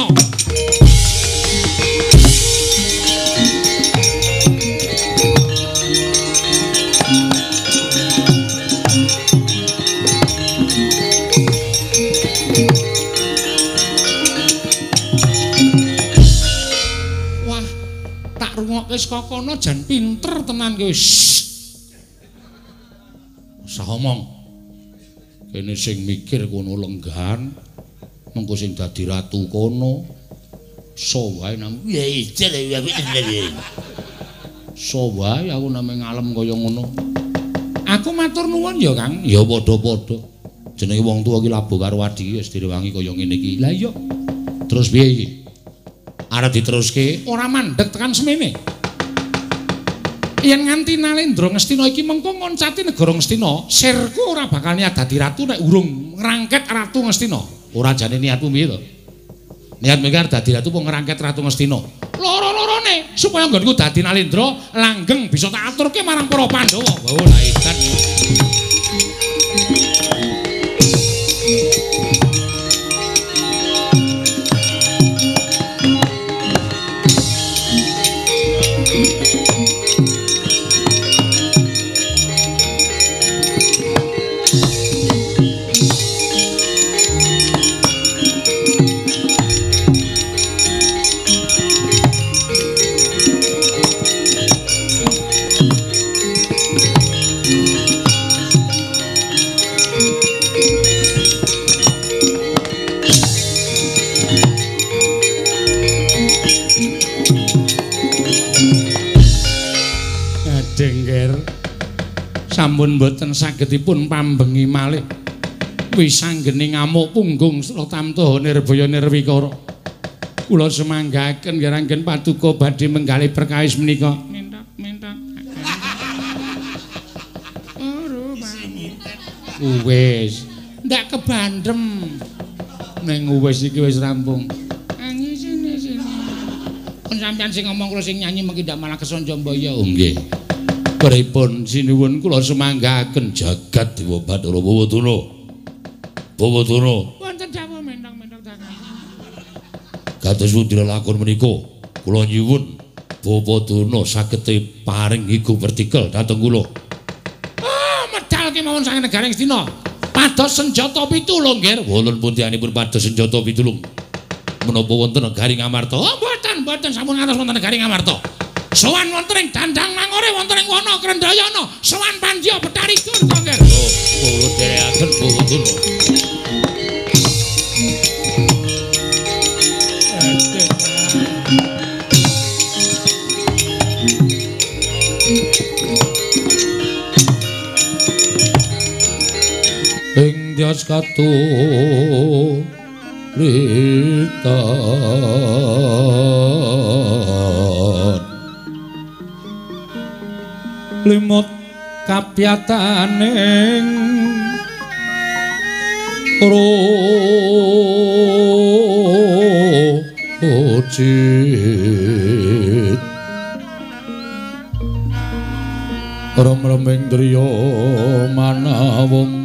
Wah, tak rungokke saka kono jan pinter tenan kowe. Usah omong. Kene sing mikir kono lenggan, mengko sing dadi ratu kono. So wae nang ya ijel ya bener. So wae aku name ngalem kaya ngono. Aku matur nuwun ya, Kang. Ya padha-padha. Jenenge wong tuwa ki labuh karo adike wis direwangi kaya ngene iki. Lah iya. Terus piye iki? Arep diteruske ora mandeg tekan semene. Yen nganti Nalendra Ngastina iki mengko ngoncati negara Ngastina, sirku ora bakal niat dadi ratu nek urung ngrangket Ratu Ngastina. Ora jane niatmu piye to? Niat mikir dadi ratu apa ngrangket Ratu Ngastina? Loro-lorone supaya nggonku dadi Nalendra langgeng bisa tak aturke marang para Pandhawa. Oh, la edan. ampun boten sagedipun pambengi malih wisanggeni ngamuk punggung sura tamtuha nirbaya nirwikara kula semanggaken garangken paduka badhe menggalih perkawis menika mentak wis ndak kebandem ning wis iki wis rampung sini pun sampean sing ngomong kula sing nyanyi mengki ndak malah kesonjo mbaya nggih pripun sinuwun kula semanggaken jagat dewa Bathara Bawadana wonten dawuh mentak tangan kados pundi lakon menika kula nyuwun Bawadana saged paring iku vertikal dhateng kula medal kemawon saking negaring Astina pados senjata pitulung nggih wonten pundianipun pados senjata pitulung menapa wonten negaring Amarta mboten sampun ngantos wonten negaring Amarta sowan wonten ing Dandang Mangore wonten ing Wana Krendayana sowan Pandya Betari Durga nggih kula dherekaken Bawadana ing Dias Katu Ritan limut kapyataning rojit rem-reming driya manawung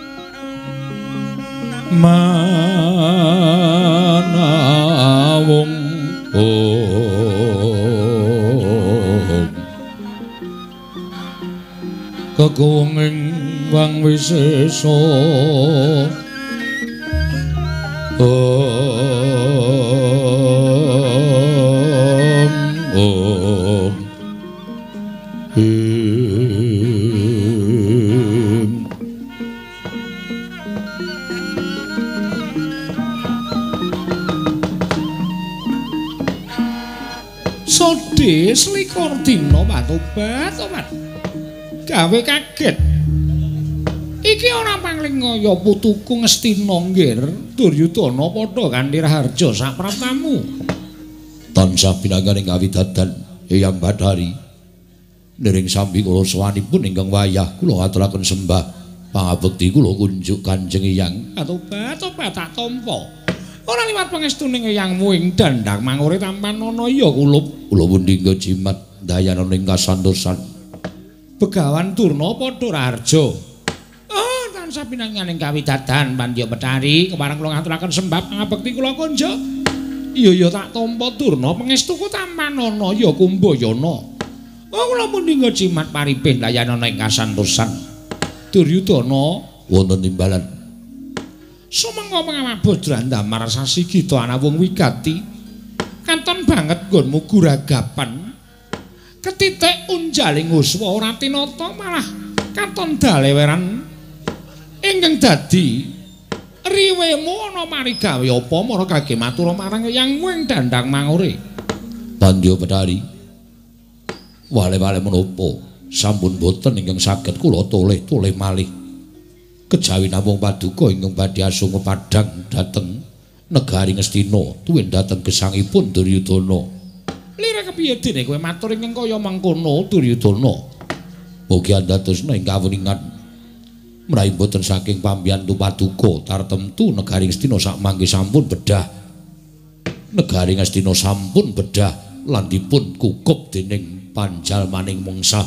kekuwenging wang wisesa Sode selikur dina patobat gawe kaget iki ora panglingaya putuku Ngastina nggir Duryudana padha kanthi raharja sapraptamu tansah pinanganing kawidadan Eyang Bathari nering sambi kula sawanipun ingkang wayah kula aturaken sembah pangabekti kula kunjuk Kanjeng Eyang patobat tak tampa ora liwat pangestuning eyangmu ing Dandang Mangore Tampanana ya kula pundi jimat dayana ning kasantosan Begawan Durna padha raharja tansah pinanganing kawidadan Pandya Betari kepareng kula ngaturaken sembah pangabekti kula konja iya tak tampa Durna pangestuku Tampanana ya Kumbayana kula pundi jimat paripin dayana ing kasantosan Duryudana wonten timbalan sumengga pangamabuh Drandamar Sasigita Anawung wigati kanton banget nggonmu guragapan ketitik unjaling uswa ora tinata malah katon daleweran ingkang dadi riwemu ana marigawe apa mara kagem matur marang Eyangmu ing Dandang Mangore Pandya Betari wale-wale menapa sampun boten ingkang saged kula toleh-toleh malih kejawi namung paduka ingkang badhe asung padhang dhateng negari Ngastina tuwin dhateng gesangipun Duryudana. Lire kepiye dene kowe matur ingkang kaya mangkono Duryudana? Mugi andadosna ing kawuningan mrawi boten saking pambiyantu paduka tartemtu negari Ngastina sakmangke sampun bedah. Negari Ngastina sampun bedah lan dipun kukup dening panjalmaning mengsah.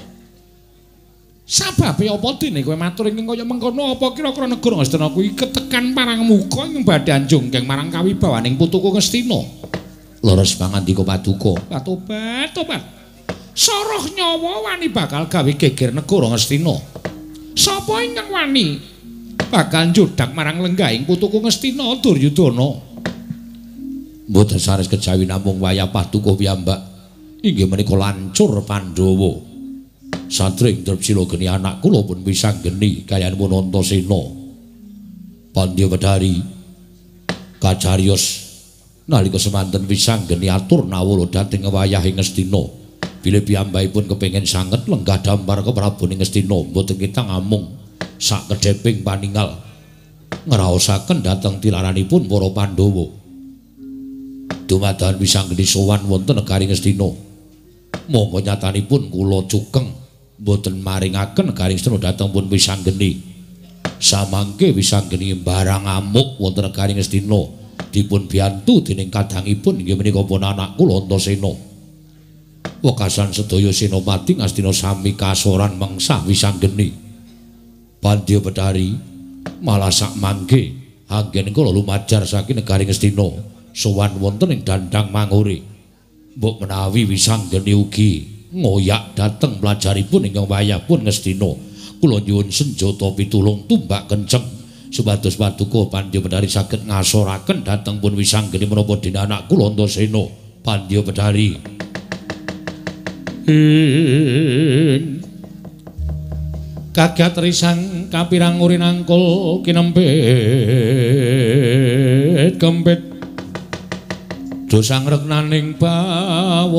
Sababe apa dene kowe matur ingkang kaya mengkono apa kira-kira negara Ngastina kuwi ketekan parang muka ing badhe anjunggeng marang kawibawaning putuku Ngastina. Leres pangandika paduka. Tobat. Soroh nyawa wani bakal gawe geger negara Ngastina. Sapa ingkang wani bakal njodak marang lenggahing putuku Ngastina Duryudana? Mboten sanes kejawi namung wayah paduka piyambak. Inggih menika lancur Pandhawa. Satring Drepsila geni anak kula pun wisanggeni kayanipun Antasena. Pandya Betari kacarios nalika semanten wisanggeni atur nawala dhateng wayahing Ngastina. Bilih piyambakipun kepengin sanget lenggah dampar ke Prabu Ngastina mboten kita ngamung sak kedheping paninggal ngraosaken dhateng tilaranipun para Pandhawa. Dumadakan wisanggeni sowan wonten negari Ngastina. Monggo nyatanipun kula cukeng mboten maringaken negari Ngastina dhateng pun wisanggeni. Samangke wisanggeni barang amuk wonten negari Ngastina dipun biyantu dening kadangipun inggih menika pun anak kula Antasena. Wekasan sedaya Senopati Ngastina sami kasoran mengsah wisanggeni. Pandya Betari malah sak mangke anggen kula lumajar saking negari Ngastina sowan wonten ing Dandang Mangure. Mbok menawi wisanggeni ugi ngoyak dhateng pelajaripun ingkang wayahipun Ngastina. Kula nyuwun senjata pitulung tumbak kenceng supados paduka Pandya Betari saged ngasoraken dhateng pun wisanggeni menapa dene anak kula Antasena. Pandya Betari kagat risang kapirang uri nangkul kinempit kempit dosang reknaning bawana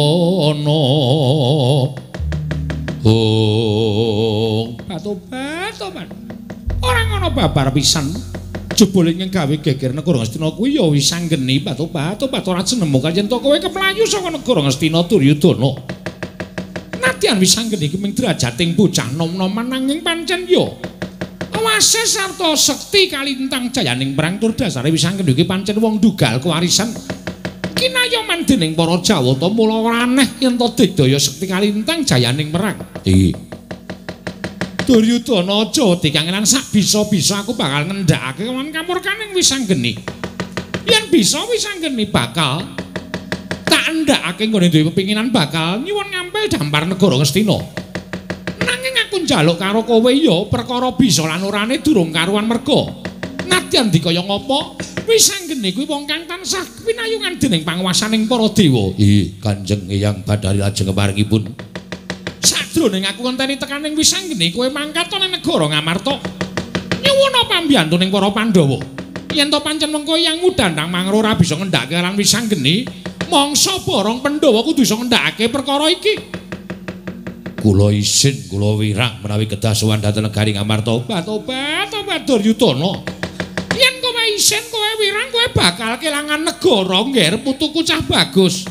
batu-batu orang ana babar pisan jebul ing gawe geger negara Ngastina kuwi ya wisanggeni batu-batu ora jenemu kanjen to kowe keplayu saka negara Ngastina Duryudana. Nadyan wisanggeni iki ming drajating bocah nom-noman nanging pancen ya awase sarta sekti kalintang jayaning perang tur dasare wisanggeni iki pancen wong dugal kewarisan kinayoman dening para Jawata mula ora aneh yen to digdaya sekti kalintang jayaning perang. Iki Duryudana aja dikangenan sak bisa-bisa aku bakal ngendhakake kewan kamurkaning wisanggeni. Yen bisa wisanggeni bakal tak ndakake nggone duwe pepinginan bakal nyuwun ngampil dampar negara Ngastina. Nanging aku njaluk karo kowe ya perkara bisa lan orane durung karuan merga. Nadyan dikaya ngapa wisanggeni kuwi wong kang tansah pinayungan dening panguwasaning para dewa. Kanjeng Eyang Badari lajeng keparingipun. Sadroning aku ngenteni tekaning wisanggeni kowe mangkat ana negara Ngamarta. Nyuwun pambiyantu ning para Pandhawa. Yen to pancen mengko Eyang Dandang Mangro ora bisa ngendhakake lan wisanggeni mangsa borong Pandhawa kudu iso ngendhakake perkara iki. Kula isin, kula wirang menawi kedah sowan dhateng negari Ngamarta. Batu-batu Duryudana. Yen kowe isin, kowe wirang, kowe bakal kelangan negara ngger putuku cah bagus.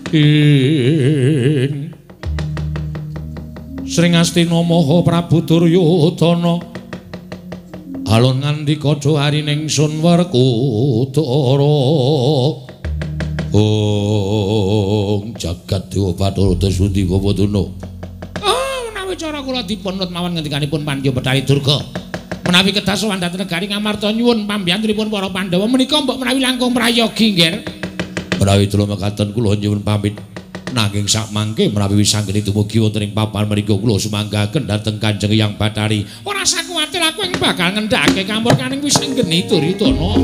Sring Astina Maha Prabu Duryudana. Alon ngandika harining sun Werkudara. Jagat Dewa Bathara Dasudi Bawadana. Menawi cara kula dipunut mawon ngendikanipun Pandya Betari Durga. Menawi kedah sowan dhateng negari Ngamarta nyuwun pambiyantunipun para Pandhawa menika mbok menawi langkung prayogi nggih. Menawi kula mekaten kula nyuwun pamit. Nanging sak mangke menawi wisanggeni dumugi wonten ing papan menika kula sumanggaken dhateng Kanjeng Eyang Badari. Ora usah kuwatir aku ing bakal ngendhakake kamurkaning wisanggeni Duryudana.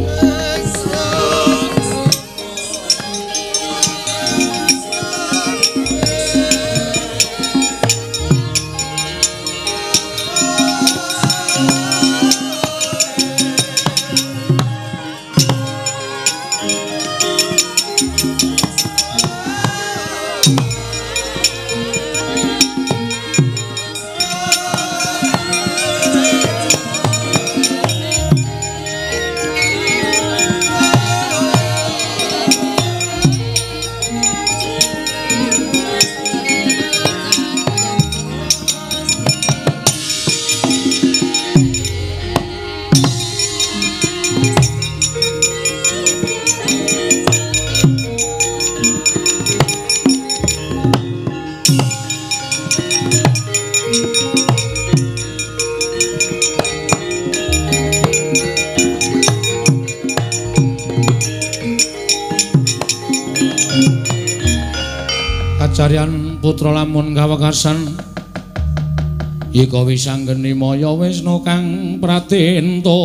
Caryan putra lamun kawekasan yika wisanggeni maya Wisnu kang pratenta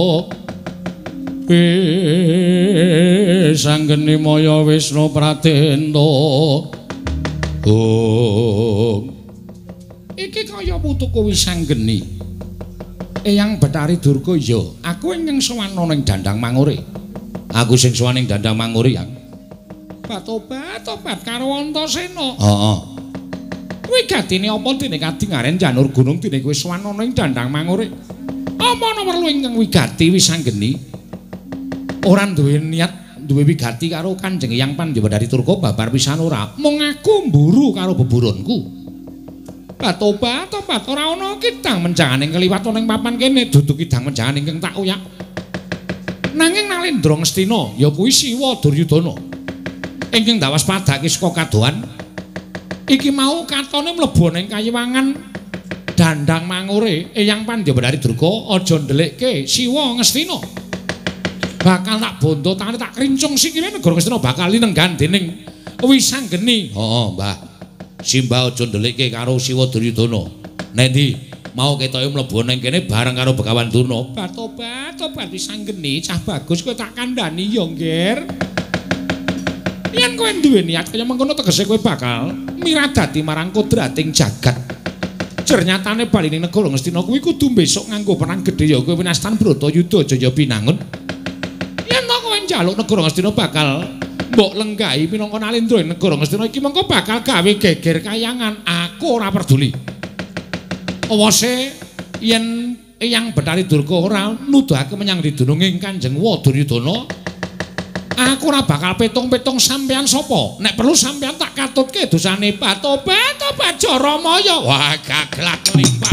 wisanggeni maya Wisnu pratenta iki kaya putuku wisanggeni Eyang Betari Durga ya aku ingkang sowan ning Dandang Mangure aku sing sowan ning Dandang Mangure yang tobat karo Antasena. Heeh. Wigatine apa dene kadingaren janur gunung dene kowe swanana ing Dandang Mangure? Apa ana perlu ingkang wigati wisanggeni? Ora duwe niat duwe wigati karo Kanjeng Hyang Pandhawari Turka babar pisan ora. Mung aku mburu karo beburonku. Tobat ora ana kidang menjangan ing keliwat ana ing papan kene dudu kidang menjangan ingkang tak uyak. Nanging Nalendra Ngastina ya kuwi Siwa Duryudana. Ingkang dawas padhake saka kadohan. Iki mau katone mlebu ning kayiwangan Dandang Mangure Eyang Pandhawari Durga aja ndelikke Siwa Ngastina. Bakal tak bondo tangane tak krincung sikile negara Ngastina bakal linenggan dening wisanggeni. Heeh, Mbah. Simbah aja ndelikke karo Siwa Duryudana. Nek ndi mau ketoke mlebu ning kene bareng karo Begawan Durna. Tobat wisanggeni cah bagus kowe tak kandhani ya, Nggir. Yen kowe duwe niat kaya mengkono tegese kowe bakal miradati marang kodrating jagat. Ternyatane bali ning negara Ngastina kuwi kudu besok nganggo perang gedhe ya kowe winastan Bratayuda Jaya Pinangun. Yen to kowe njaluk negara Ngastina bakal mbok lenggahi minangka Nalendra ing negara Ngastina iki mengko bakal gawe geger kayangan. Aku ora peduli. Awase yen Eyang Bathari Durga ora nuduhake menyang didununging Kanjeng Duryudana, aku ora bakal petung-petung sampean sapa. Nek perlu sampean tak katutke dosane Tobat Jaramaya. Wah, gaglak limpah.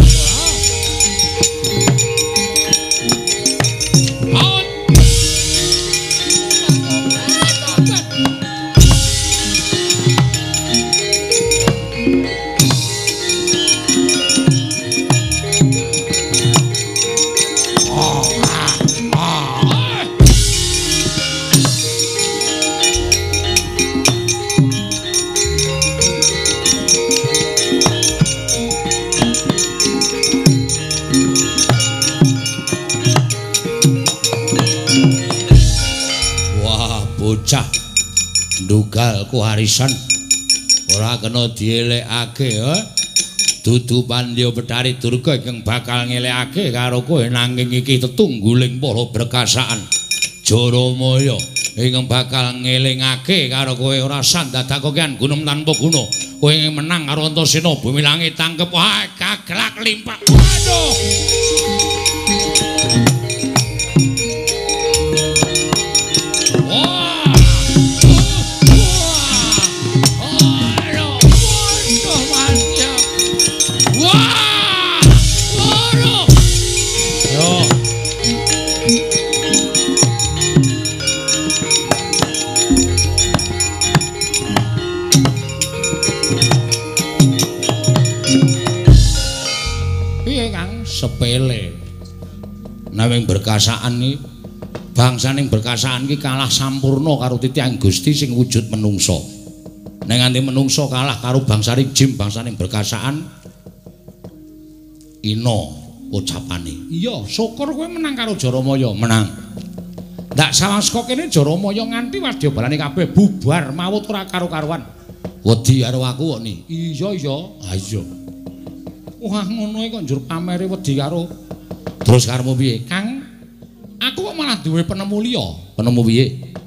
Bocah ndugal kuwarisan ora kena dielekake dudu Pandya Bathari Durga ingkang bakal ngelekake karo kowe nanging iki tetungguling para berkasaan Jaramaya ingkang bakal ngelingake karo kowe ora sandadakokean gunung tanpa guna kowe menang karo Antasena bumi langit tangkep gaglak limpah. Waduh sepele. Nanging berkasaan iki bangsaning berkasaan iki kalah sampurna karo titiang Gusti sing wujud menungsa. Nek nganti menungsa kalah karo bangsaning jim bangsaning berkasaan ina ucapane. Iya, syukur kowe menang karo Jaramaya, menang. Ndak sawang saka kene Jaramaya nganti wadyabalane kabeh bubar mawut ora karo-karuan. Wedi karo aku kok ni. Iya. Ha iya. Wah ngono kok njur pamere wedi karo. Terus karemu piye? Kang, aku kok malah duwe penemu liya. Penemu piye?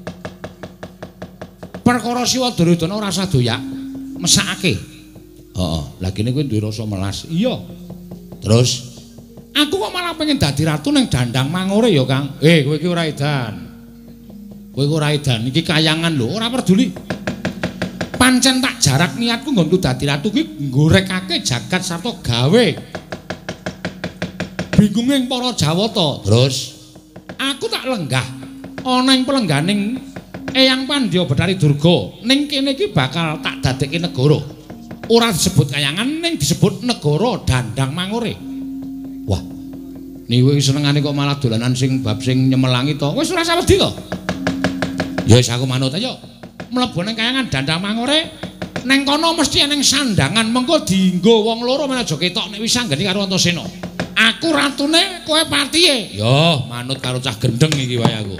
Perkara Siwa Duryudana ora usah doyak, mesakake. Heeh, lha kene kowe duwe rasa melas. Iya. Terus aku kok malah pengen dadi ratu ning Dandang Mangure ya, Kang. Kowe iki ora edan. Kowe ora edan, iki kayangan lho, ora peduli. Pancen tak jarak niatku nggonku dadi ratu kuwi nggorekake jagat sarta gawe bingunging para Jawata. Terus aku tak lenggah ana ing pelengganing Eyang Pandya Bathari Durga ning kene iki bakal tak dadekke negara. Ora disebut kayangan ning disebut negara Dandang Mangure. Wah, niku iki senengane kok malah dolanan sing bab sing nyemelangi to. Wis ora usah wedi to. Ya wis aku manut ayo. Mlebu ning kayangan Dandang Mangure neng kono mesti ning sandangan mengko dienggo wong loro men aja ketok nek wis anggeni karo Antasena. Aku ratune kowe patihe. Yo manut karo cah gendeng iki wae aku.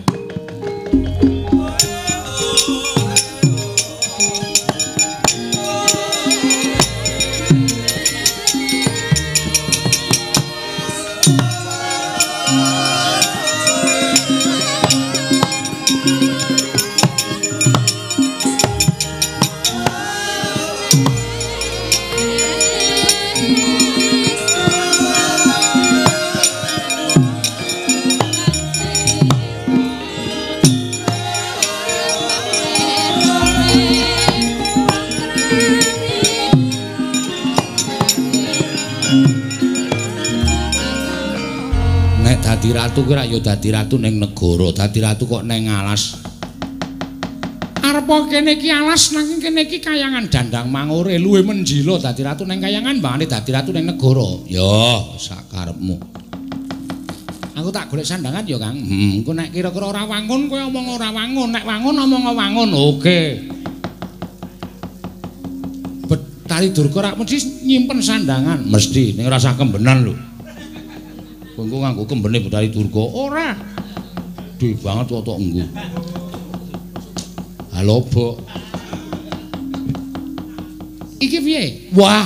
dadi ratu kuwi ra ya dadi ratu ning negara, dadi ratu kok ning alas. Arepa kene iki alas nanging kene iki kayangan dandang mangure luwe menjila dadi ratu ning kayangan mbangane dadi ratu ning negara. Ya, sakarepmu. Aku tak golek sandangan ya, Kang. Engko nek kira-kira ora wangun kowe omong ora wangun, nek wangun omong wangun. Oke. Betari Durga rak mesti nyimpen sandangan, mesti ning rasa kembenan lho. Engko nganggo kembene Betari Durga ora. Duwe banget kok engko. Halo, Bok. Iki piye? Wah.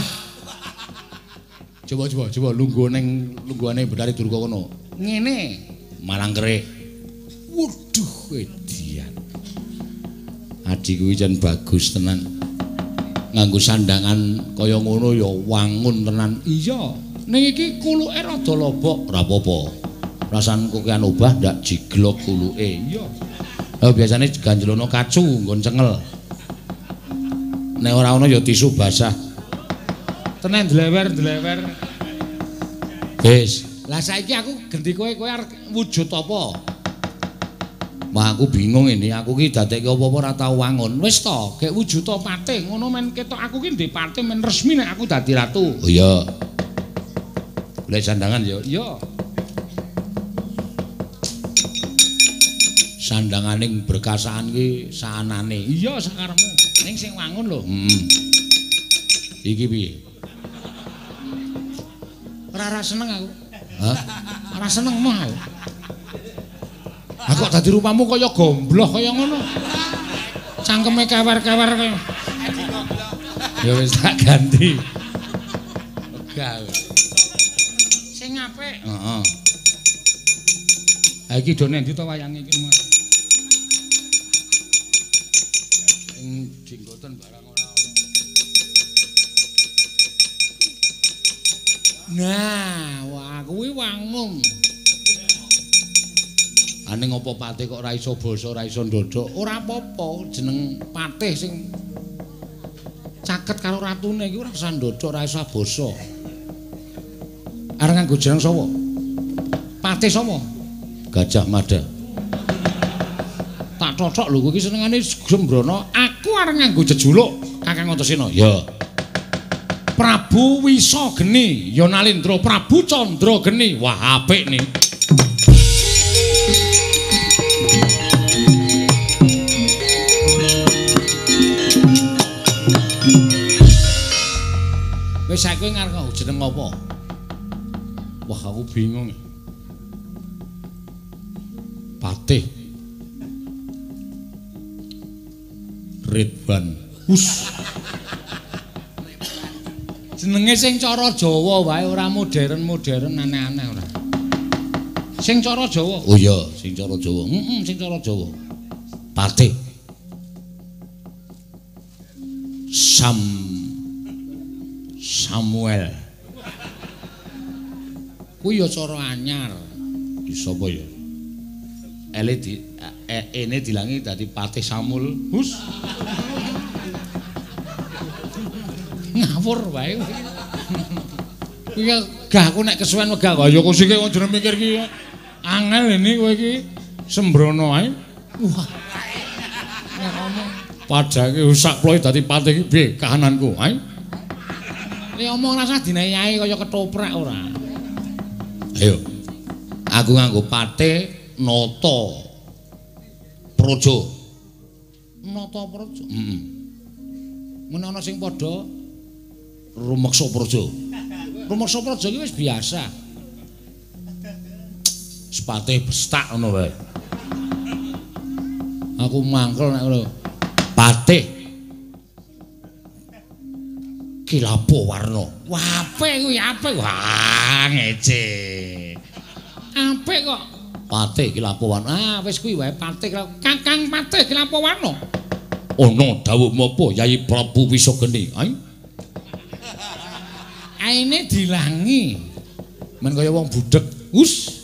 Coba lungguhane Betari Durga kono. Ngene malang kerik. Waduh, edian. Adi kuwi jan bagus tenan. Nganggo sandangan kaya ngono ya wangun tenan. Iya, ning iki kuluke rada lobok, ora apa-apa. Rasan kokean obah ndak jiglok kuluke. Iya. Lah biasane ganjelono kacu nggon cengel. Nek ora ana ya tisu basah. Tenan dlewer. Wis. Lah saiki aku genti kowe arep wujud apa? Wah aku bingung ini, aku ki dadekke apa-apa ora tau wangun. Wis to, gek wujud patih ngono men ketok aku ki ndek patih men resmi nek aku dadi ratu. Oh iya. Golek sandangan ya. Iya. Sandanganing berkasaan ki saanane. Iya sakarepmu. Ning sing wangun lho. Iki piye? Ora seneng aku. Hah? Ora seneng mah. Aku kok dadi rupamu kaya gombloh kaya ngono. Cangkeme kewer-kewer kaya. Ya wis tak ganti. Wegah. Sing apik. Heeh. Ha iki done endi to wayange iki Mas? Sing jenggoten barang ora ono. Nah, wah kuwi wangun. Aning apa patih kok ora iso basa, ora iso ndodok, ora apa-apa, jeneng patih sing caket karo ratune iki ora usah ndodok, ora usah basa. Arep nganggo jeneng sapa? Patih sapa? Gajah Mada. Tak cocok lho kuwi senengane Sembrono, aku arep nganggo jejuluk Kakang Antasena. Ya. Prabu Wisageni, ya Nalendra Prabu Candrageni. Wah, apik nih. Wis saiki ngarep jeneng apa? Wah, aku bingung. Patih. Ridwan. Hus. Jenenge sing cara Jawa wae ora modern-modern aneh-aneh ora. Sing cara Jawa. Oh iya, sing cara Jawa. Sing cara Jawa. Patih. Samuel. Kuwi ya cara anyar. Di sapa ya? Ene dilangi dadi Patih Samul. Hus. Ngawur wae. Kuwi gah aku nek kesuwen wegah kok ya kusike wong jeneng mikir ki angel ini kowe iki sembrono ae. Wah. Nek ngomong padake sak ploe dadi patih iki piye kahananku, ae. Nek omong rasa dinayai kaya ketoprak ora. Ayo. Aku nganggo patih nata praja. Nata praja. Mun ana sing padha rumeksa praja. Rumeksa praja iki wis biasa. Sepatih bestak ngono wae. Aku mangkel nek ngono. Patih Kilapo Warna. Wah, apik kuwi, apik. Wah, ngece. Apik kok. Patih Kilapo Warna. Ah, wis kuwi wae Patih Kakang Patih Kilapo Warna. Ana dawuh apa Yai Prabu Wisageni? Aine dilangi. Men kaya wong budhek. Hus.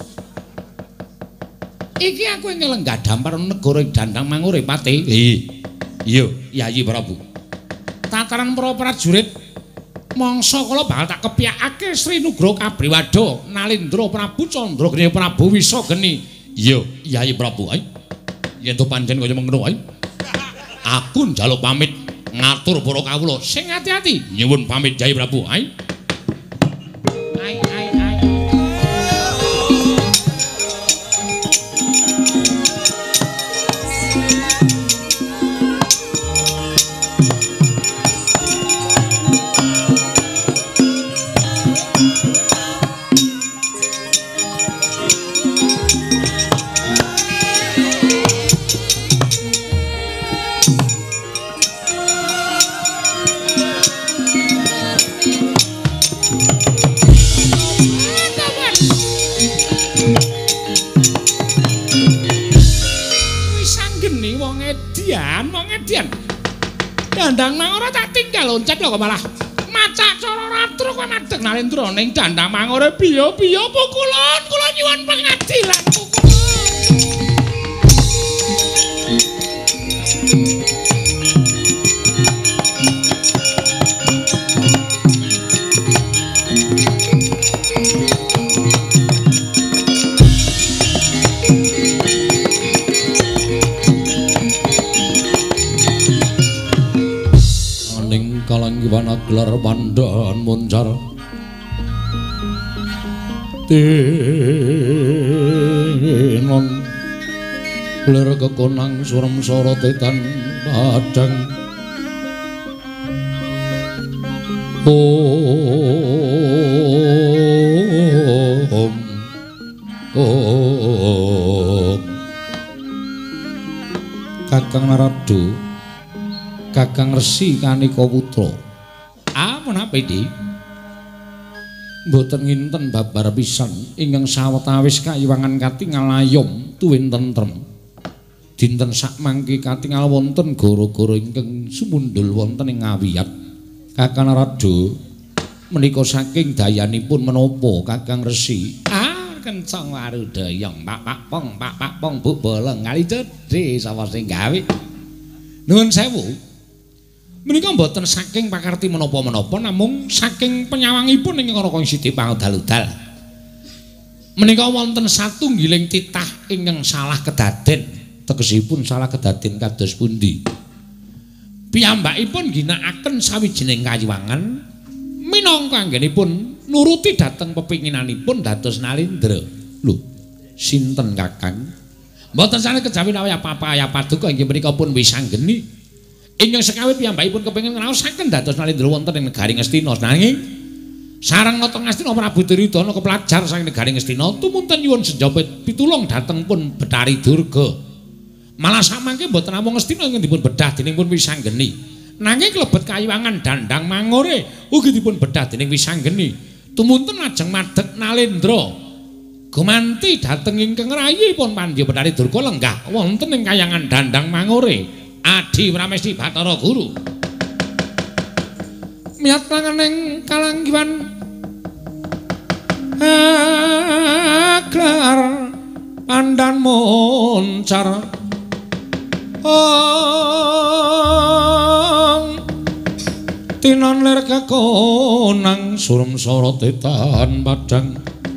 Iki aku ingkang lenggah dampar negara Dandang Mangure Patih. Iya, Yai Prabu. Tataran para prajurit Mangsa kala bakal tak kepiyakake Sri Nugroho Kabriwada Nalindra Prabu Candragni Prabu Wisageni. Iya, Yai Prabu. Yen to pancen kaya mengkono ae. Aku njaluk pamit ngatur para kawula sing ati-ati. Nyuwun pamit Yai Prabu. Ai. Dandang Mangore tak tinggal loncet lho kok malah macak cara ratru kowe madeg Nalendra ning Dandang Mangore biyo-biyo pukulon kula nyuwun pengadilan kalanggiwana gelar pandhan muncar tinon ler kekonang surem sorotetan padang om Kakang Naradu Kakang Resi Kanika Putra. Menapa iki? Mboten nginten babar pisan ingkang sawetawis kayiwangan katingal ayom tuwin tentrem. Dinten sakmangke katingal wonten gara-gara ingkang sumundul wonten ing ngawiyat. Kakang Narada menika saking dayanipun menapa Kakang Resi? Kencang warudayang pak pong bu bolong kali cedhe sapa sing gawe. Nuwun sewu. Menika mboten saking pakarti menapa-menapa namung saking penyawangipun ing Raka Sidi Pangudal-udal. Menika wonten satunggiling titah ingkang salah kedaden. Tegesipun salah kedaden kados pundi? Piyambakipun ginakaken sawijining kayiwangan minangka anggenipun nuruti dhateng pepinginanipun dados Nalindra. Lho, sinten Kakang? Mboten saged kejawi nawi apa-apa ya paduka inggih menika pun wisanggeni. Ingkang sekawit piyambakipun kepengin ngraosaken dados Nalindra wonten ing negari Ngastina nanging sareng nata Ngastina Prabu Duryudana kepelajar saking negari Ngastina tumunten nyuwun senjapit pitulung dhateng pun Betari Durga. Malah samangke mboten namung Ngastina ingkang dipun bedah dening pun Wisanggeni nanging klebet kayiwangan Dandang Mangore ugi dipun bedah dening Wisanggeni tumunten lajeng madeg Nalindra gumanti dhateng ingkang rayipun Pandya Betari Durga lenggah wonten ing kayangan Dandang Mangore. Adi Pramesti Bathara Guru miyat tanganing kalanggiwan gelar pandhan moncar tinon ler kekonang surem sorotetan padang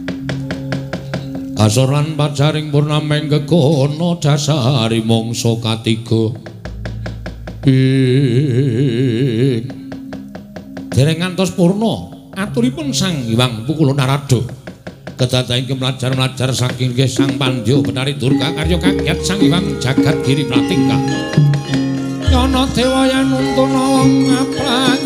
asoran pajaring purnameng kekono dasari mangsa katiga dereng ngantos purna aturipun Sang Hyang Pukulon Narada kedatangan kemelajar-melajar saking Sang Pandya Betari Durga karya kagiat Sang Hyang Jagat Giri Pratingkah yana dewa yen nuntuna wong ngaplang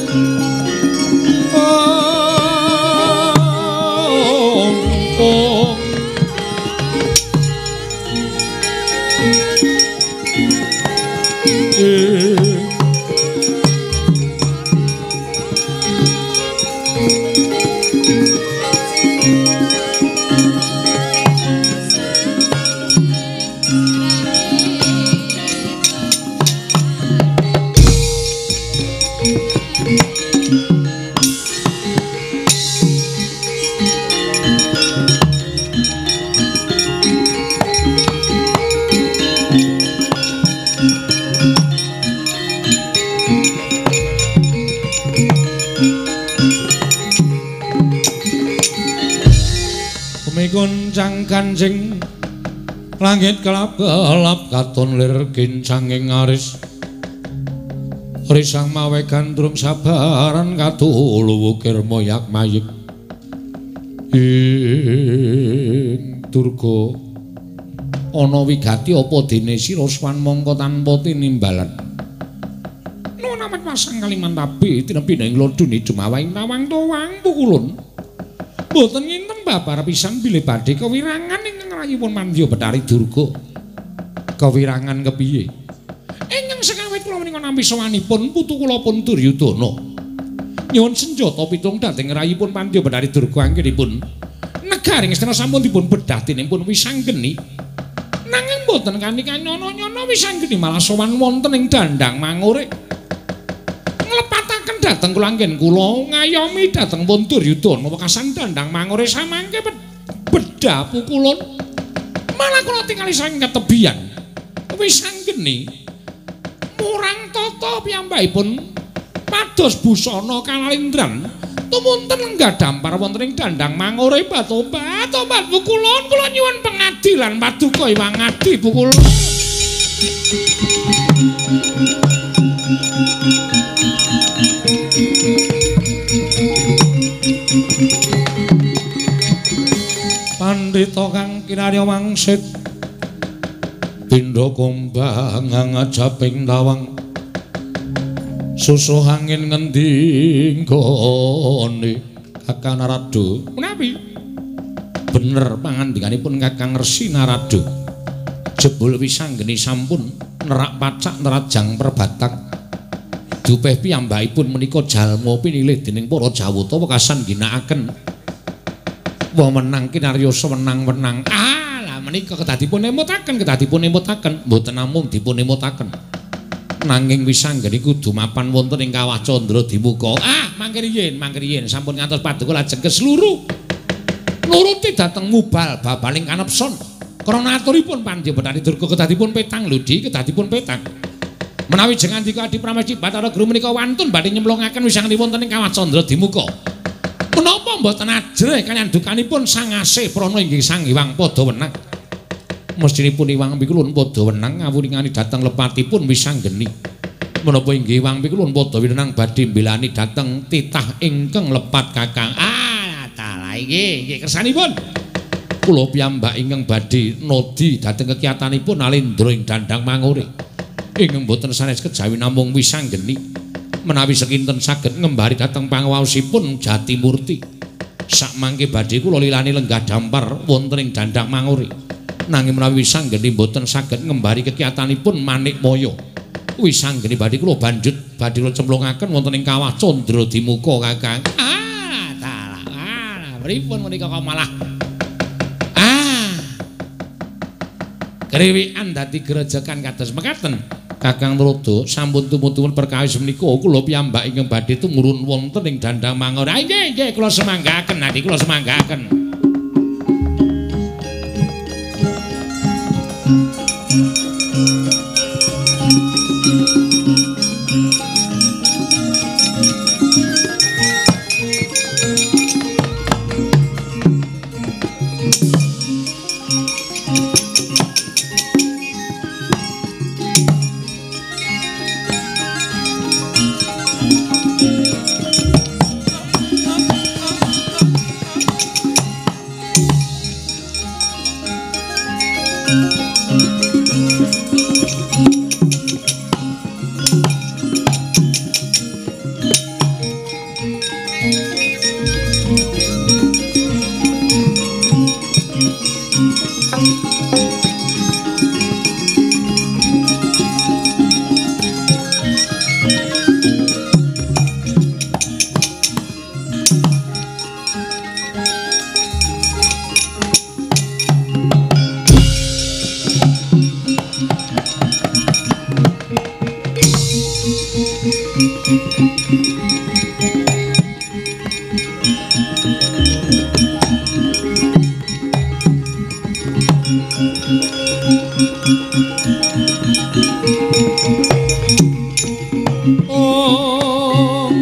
Kanjeng langit kelap-kelap katon lir kincanging aris risang mawe gandrung sabaran katulu wukir moyak mayik ing durga ana wigati apa dene sira swan mangka tanpa tinimbalan nuwun amat pasang kaliman tabi tinepi ing lodune dumawahing tawang towang pukulun boten nginten babar pisan bilih badhe kewirangan ingkang rayipun Mandya Bathari Durga. Kewirangan kepiye? Ingkang sekawit kula menika nampi sowanipun putu kula pun Duryudana. Nyuwun senjata pitung dhateng rayipun Mandya Bathari Durga anggenipun negaring Astina sampun dipun bedah tinipun wisanggeni. Nanging boten kanthi kanyono-nyono wisanggeni malah sowan wonten ing dandang mangure. Nglepataken dhateng kula anggen kula ngayomi dhateng pun Duryudana wekasan dandang mangure samangke bedah pukulun malah kula tingali saking ketebian wisanggeni murang tata piyambakipun pados busana kalindran tumunten lenggah dampar wonten ing dandang mangure batobat pukulun kula nyuwun pengadilan paduka iwang adi pukulun Pandhita kang kinarya wangsit pindha kumbang ngajaping tawang susuh angin ngendi nggone Kakang Narada menawi bener pangandikanipun Kakang Resi Narada jebul wisanggeni sampun nerak pacak nerajang perbatak dupeh piyambakipun menika jalma pinilih dening para Jawata wekasan ginakaken menang kinarya sewenang-wenang lah menika kedadipun emutaken mboten namung dipun emutaken nanging wisanggeni kudu mapan wonten ing kawah Candra Dimuka mangke riyin sampun ngantos paduka lajeng kesluru nuruti dhateng mubal babaling kanepson krana aturipun Pandya Bathari Durga kedadipun petang ludi kedadipun petang menawi jeneng andika Adi Pramesti Bathara Guru menika wantun badhe nyemplungaken wisanggeni wonten ing kawah Candra Dimuka menapa mboten ajrih kanyandukanipun Sang Asih Prana inggih Sang Hyang padha wenang mestinipun Hyang Pikulun padha wenang ngawuringani dhateng lepatipun wisanggeni menapa inggih Hyang Pikulun padha winenang badhe mbelani dhateng titah ingkang lepat Kakang dalah nggih kersanipun kula piyambak ingkang badhe nodi dhateng kekiyatanipun Alendra ing dandang mangure ingkang boten sanes kejawi namung wisanggeni menawi sekinten saged ngembari dhateng pangawaosipun Jatimurti sakmangke badhe kula lilani lenggah dampar wonten ing dandang mangure nanging menawi wisanggeni boten saged ngembari kekiyatanipun Manikmaya wisanggeni badhe kula banjut badhe kula cemplungaken wonten ing kawah Candra Dimuka Kakang dalah pripun menika kok malah kriwikan dadi grejekan kados mekaten Kakang Narada sampun tumut-tumut perkawis menika kula piyambak ingkang badhe tumurun wonten ing dandang mangure nggih kula semanggaken adi kula semanggaken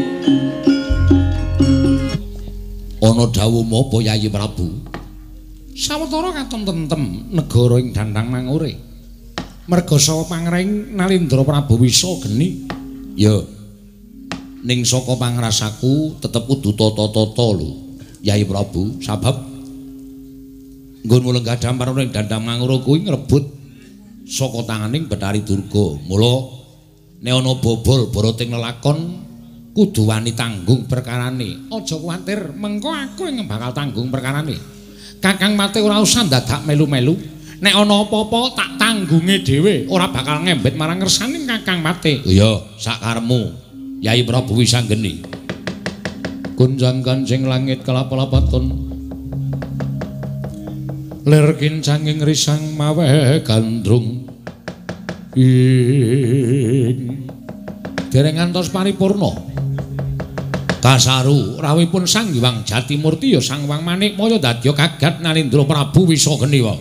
Ana dawuh apa Yayi Prabu? Sawetara katon tentem negara ing Dandang Mangure. Merga saha pangreng Nalendra Prabu Wisa geni. Ya. Ning saka pangrasaku tetep kudu tata-tata lho. Yai Prabu, sabab nggonmu lenggah dampar ning Dandang Mangure kuwi ngrebut saka tanganing Bathari Durga. Mula nek ana bobol boroting lelakon kudu wani tanggung perkarane. Aja kuwatir, mengko aku yang bakal tanggung perkarane. Kakang Mate ora usah dadak melu-melu. Nek ana apa-apa tak tanggunge dhewe, ora bakal ngembet marang ngersaning Kakang Mate. Iya, sakaremu. Yai Prabu Wisanggeni. Gunjang kancing langit kelap-lapaton. Lir kincanging risang mawe gandrung. Ing dereng ngantos paripurna. Kasaru rawipun Sang Hyang Jatimurti ya Sang Hyang Manikmaya dadya gagat Nalendra Prabu Wisageni wae.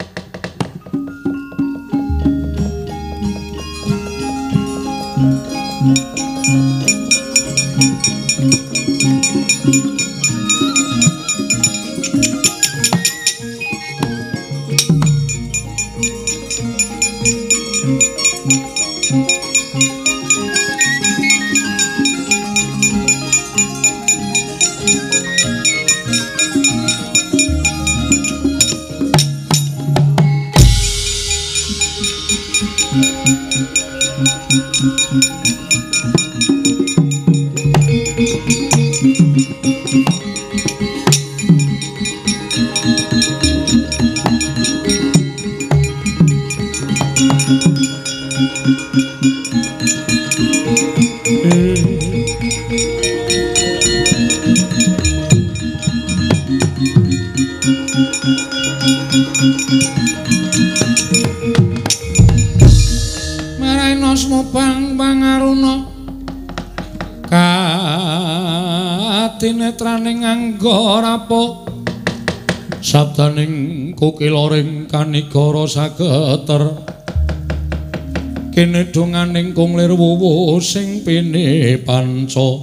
Tinetraning angga rapo sabdaning kukiloring kanigara sageter kene donganing kunglir wuwu sing pene panca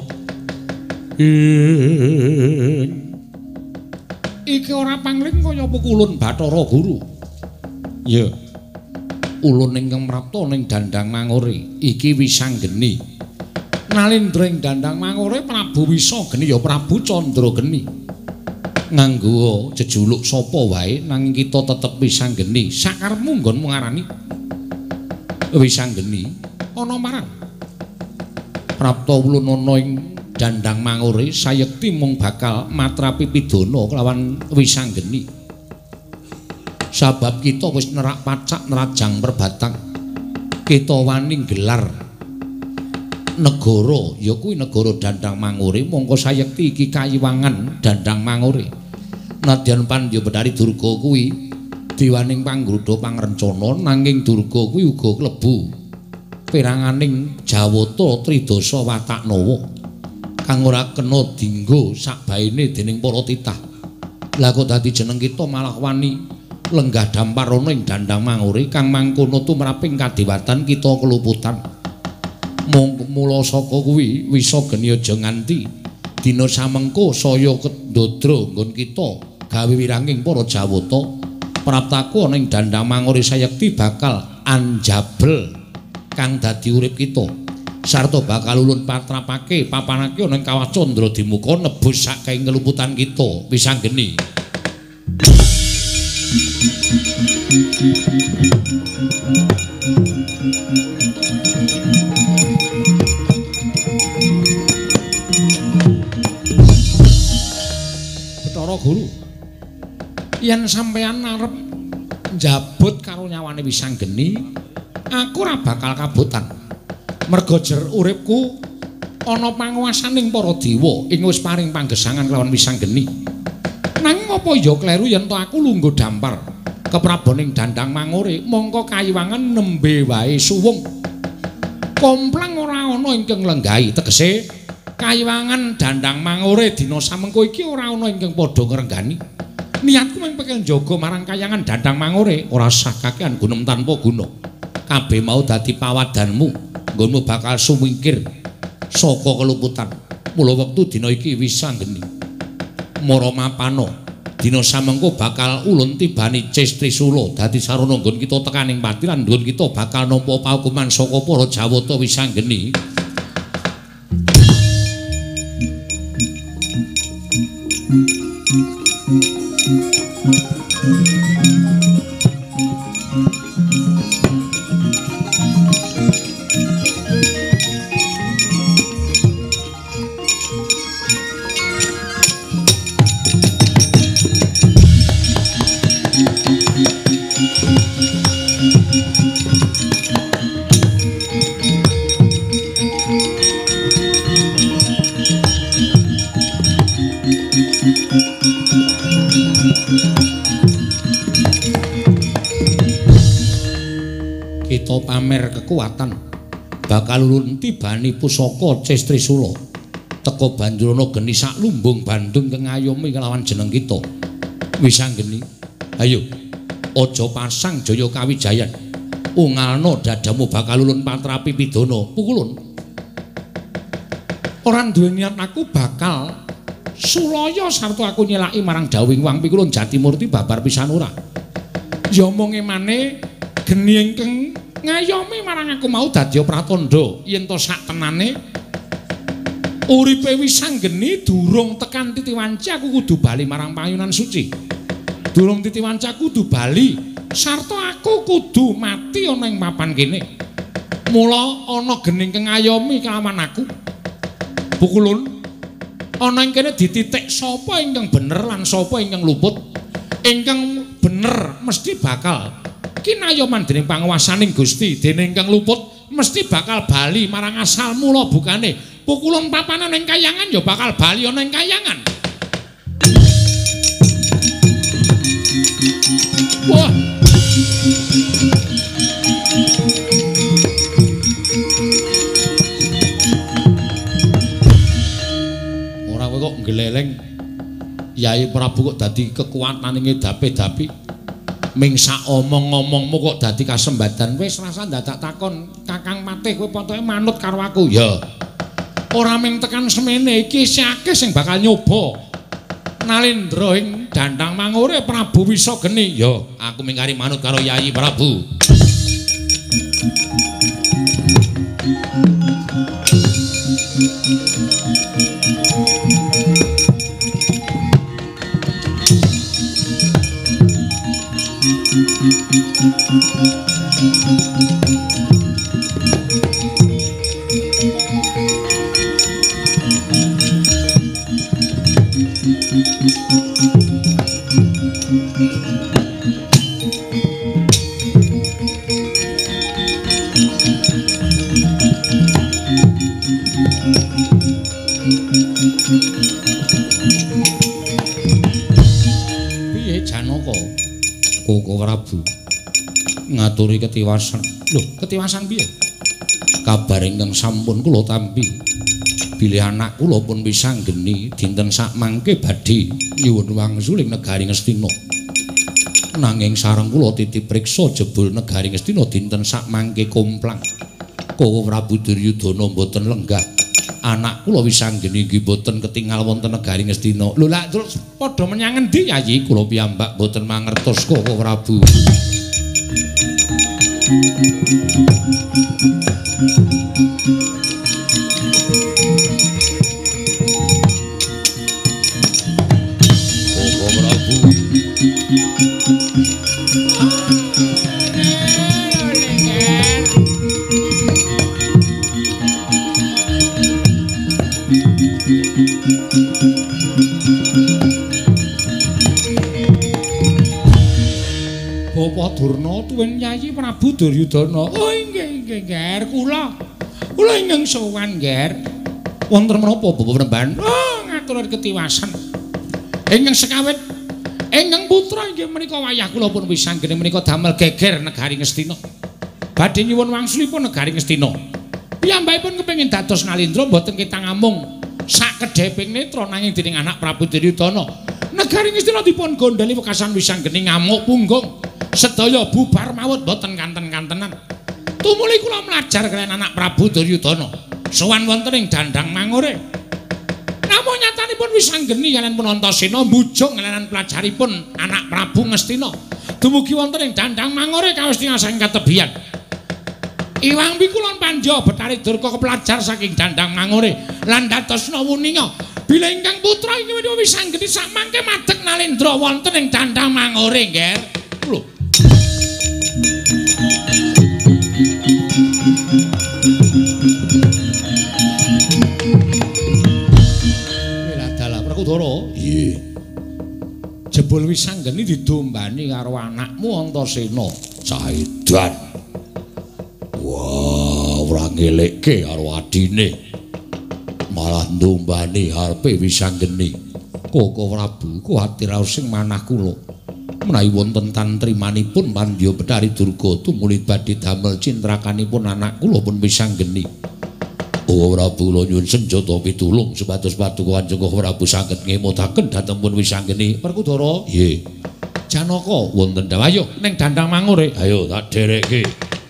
iki ora pangling kaya pukulun Bathara Guru. Ya ulun ingkang mrapta ning Dandang Mangure iki Wisanggeni. Nalendra ing Dandang Mangure Prabu Wisageni ya Prabu Candrageni. Nganggo jejuluk sapa wae nanging kita tetep Wisanggeni. Sakarepmu nggonmu ngarani Wisanggeni ana marang. Prapta ulun ana ing Dandang Mangure sayekti mung bakal matrapi pidana kelawan Wisanggeni. Sabab kita wis nerak pacak nerajang perbatang. Kita wani gelar negara ya kuwi negara Dandang Mangure mongko sayekti iki kayiwangan Dandang Mangure. Nadyan Pandya Bathari Durga kuwi diwaning panggrudha pangrencana nanging Durga kuwi uga klebu peranganing Jawata Tridasa Wataknawa kang ora kena dienggo sakbaene dening para titah. Lah kok dadi jeneng kita malah wani lenggah dampar ana ing Dandang Mangure kang mangkono tumraping kadewatan kita keluputan. Mula saka kuwi Wisageni aja nganti dina samengko saya kendodra nggon kita gawe wiranging para Jawata praptaku ana ing Dandang Mangure sayekti bakal anjabel kang dadi urip kita sarta bakal ulun patrapake papanake ana ing Kawah Candra Dimuka nebus saking keluputan kita Wisanggeni. Bathara Guru, yen sampeyan arep njabut karo nyawane Wisanggeni, aku ora bakal kabutan. Merga jer uripku ana panguwasaning para dewa ing wis paring panggesangan kelawan Wisanggeni. Nanging apa ya kleru yen to aku lungguh dampar keprabaning Dandang Mangure, mongko kayiwangan nembe wae suwung. Komplang ora ana ingkang lenggahi, tegese kayiwangan Dandang Mangure dina samengko iki ora ana ingkang padha ngrenggani. Niatku mung pengen jaga marang kayangan Dandang Mangure, ora sah kakehan gunem tanpa guna. Kabeh mau dadi pawadanmu, nggonmu bakal sumingkir saka keluputan. Mula wektu dina iki Wisanggeni. Mara mapana dina samengko bakal ulun tibani Cistrisula dadi sarana nggon kita tekaning pati lan nggon kita bakal nampa paukuman saka para Jawata Wisanggeni. Kita pamer kekuatan bakal ulun tibani pusaka Cistrisula teka Banjurana geni sak lumbung Bandung kengayomi kelawan jeneng kita Wisanggeni. Ayo aja pasang Jaya Kawijayan, ungalno dadamu bakal ulun patrapi pidana. Pukulun ora duwe niat aku bakal sulaya sarta aku nyelaki marang dawing wang pikulun Jatimurti babar pisan ora. Ya omonge maneh geni ingkang ngayomi marang aku mau dadi pratandha yen to sak tenane uripe Wisanggeni durung tekan titiwanci aku kudu bali marang payunan suci. Durung titiwanci aku kudu bali sarta aku kudu mati ana ing papan kene. Mula ana geni ingkang ngayomi kelawan aku. Pukulun ana ing kene dititik sapa ingkang bener lan sapa ingkang luput. Ingkang bener mesti bakal kinayoman dening panguwasaning Gusti, dene ingkang luput mesti bakal bali marang asal mula bukane. Pukulun papanan ing kayangan ya bakal bali ana ing kayangan. Wah. Ora kowe kok ngleleng. Yai Prabu kok dadi kekuatane ngedapi-dapi. Ming sak omong-omongmu kok dadi kasembadan. Wis rasa dadak takon Kakang Patih kowe pokoke manut karo aku. Ya. Ora ming tekan semene iki isih akeh sing bakal nyoba. Nalendra ing Dandang Mangure Prabu Wisageni. Ya, aku mingkari manut karo Yai Prabu. Piye Janaka? Koko Prabu ngaturi ketiwasan. Loh, ketiwasan piye? Kabar ingkang sampun kula tampi bilih anak kula pun Wisanggeni dinten sak mangke badhe nyuwun wangsul ing negari Ngastina. Nanging sareng kula titip priksa jebul negari Ngastina dinten sak mangke komplang. Koko Prabu Duryudana mboten lenggah. Anak kula Wisanggeni nggih mboten ketingal wonten negari Ngastina. Lho lak terus padha menyang endi Yayi? Kula piyambak mboten mangertos Koko Prabu. Koko Prabu. Bapak Durna tuwin Yayi Prabu Duryudana. Oh inggih Nger, kula ingkang sowan Nger. Wonten menapa Bapak Penemban? Oh ngatur ketiwasan. Ingkang sekawit ingkang putra inggih menika wayah kula pun Wisanggeni menika damel geger negari Ngastina. Badhe nyuwun wangsulipun negari Ngastina. Piyambakipun kepengin dados Nalendra mboten ketang amung sak kedheping netra nanging dening anak Prabu Duryudana. Negari Ngastina dipun gondheli wekasan Wisanggeni ngamuk punggung. Sedaya bubar mawut boten kanten-kantenan. Tumuli kula mlajar kaliyan anak Prabu Duryudana sowan wonten ing Dandang Mangure. Namung nyatanipun Wisanggeni kaliyan Antasena mbujung kaliyan pelajaripun anak Prabu Ngastina dumugi wonten ing Dandang Mangore kawestina saking katebian. Iwang Pikulon Pandya Betari Durga kepelajar saking Dandang Mangore lan dadosna wuninga bila ingkang putra inggih menika Wisanggeni samangke madeg Nalendra wonten ing Dandang Mangore nggih. Lho. Wiladala Werkudara. Nggih. Jebul Wisanggeni didombani karo anakmu Antasena. Caedan. Wah, ora ngelekke karo adine. Malah ndombani arepe Wisanggeni. Koko Prabu kuwatir sing manah kula. Menawi wonten tantrimanipun Pandya Betari Durga tumuli badhe damel cintrakanipun anak kula pun Wisanggeni. Oh Prabu kula nyuwun senjata pitulung supados paduka Kanjeng Prabu saged ngemotaken dhateng pun Wisanggeni. Werkudara. Nggih. Janaka wonten dawuh ayo ning Dandang Mangore. Ayo tak derekke.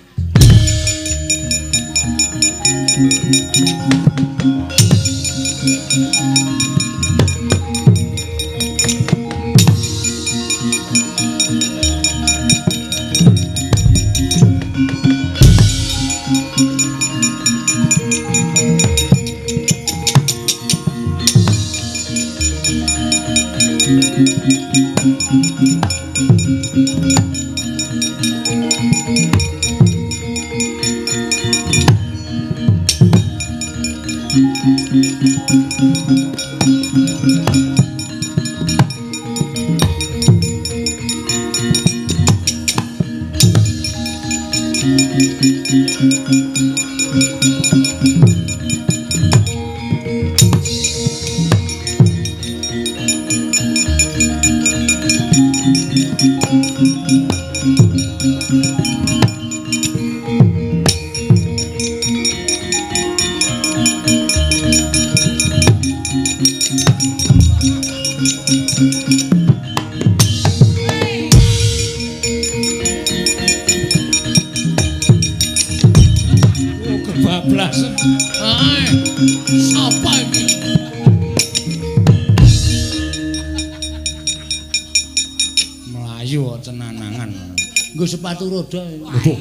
Sepatu roda. Waduh.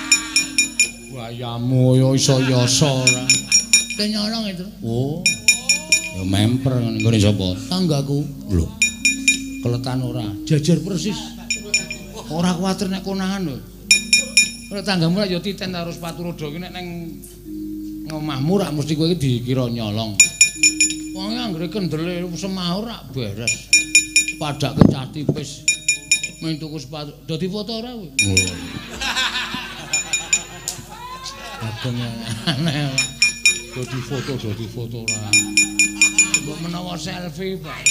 Wayamu yo iso yasa ora. Kenyolong itu. Oh. Ya memper nggone sapa? Tanggaku. Lho. Keletan ora. Jajar persis. Ora kuwatir nek konangan lho. Ora tanggamu ya titen karo sepatu roda iki nek ning omahmu rak mesti kowe iki dikira nyolong. Wong anggere kendele semahur rak beres. Padake cah tipis. Main tuku sepatu, dadi foto ora kowe? Bagong aneh. Dadi foto ora. Mbok menawa selfie, Pak.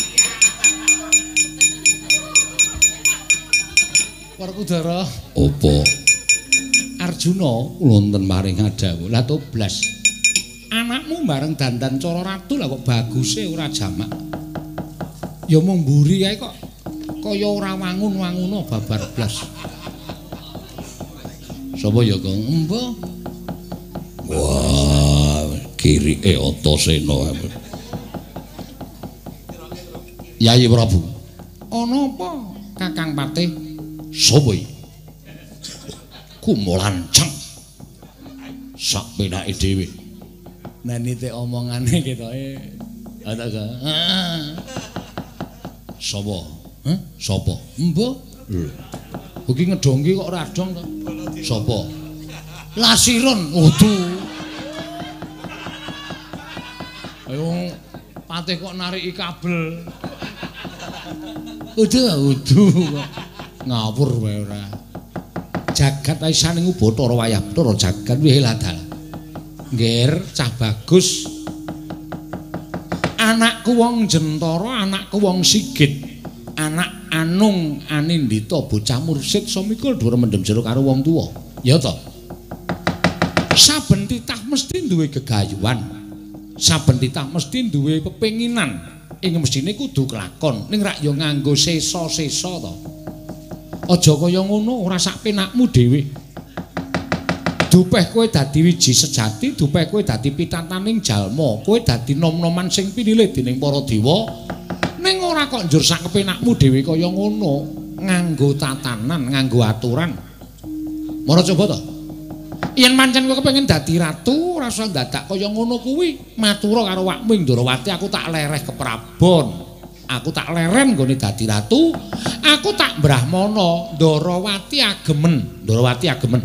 Werkudara. Apa? Arjuna wonten maring adawu. Lah toblas. Anakmu bareng dandan cara ratu lah kok baguse ora jamak. Ya mung mburi kae kok. Kaya ora wangun-wanguna babar blas. Sapa ya, Kang? Mbah. Wah, kirike Antasena. Yayi Prabu. Ana apa, Kakang Patih? Sapa iki? Kumulanceng. Sak penake dhewe. Nanite omongane ketoke. Ada ga? Sapa? Sapa? Mbah. Iki ngedongki kok ora adong to. Sapa? Lasiron. Waduh. Ayo Patih kok nariki kabel. Udu. Ngawur wae ora. Jagat ae saning Bathara wayah Bathara jagat wis ladal. Ngger cah bagus. Anakku wong Jentara, anakku wong Sigit. Anak Anung Anindita bocah mursid samikul dhuwur mendem jero karo wong tuwa. Ya to. Saben titah mesti duwe gegayuhan. Saben titah mesti duwe pepenginan. Ing mestine kudu kelakon. Ning rak ya nganggo sesa-sesa to. Aja kaya ngono ora sak penakmu dhewe. Dupeh kowe dadi wiji sejati, dupeh kowe dadi pitataning jalma, kowe dadi nom-noman sing pinilih dening para dewa. Ning ora kok njur sak kepenakmu dhewe kaya ngono, nganggo tatanan, nganggo aturan. Mara coba to. Yen pancen kowe kepengin dadi ratu, ora usah dadak kaya ngono kuwi. Matura karo wakmu Ndrawati, aku tak lereh ke Prabon. Aku tak leren nggone dadi ratu. Aku tak brahmana, Ndrawati agemen, Ndrawati agemen.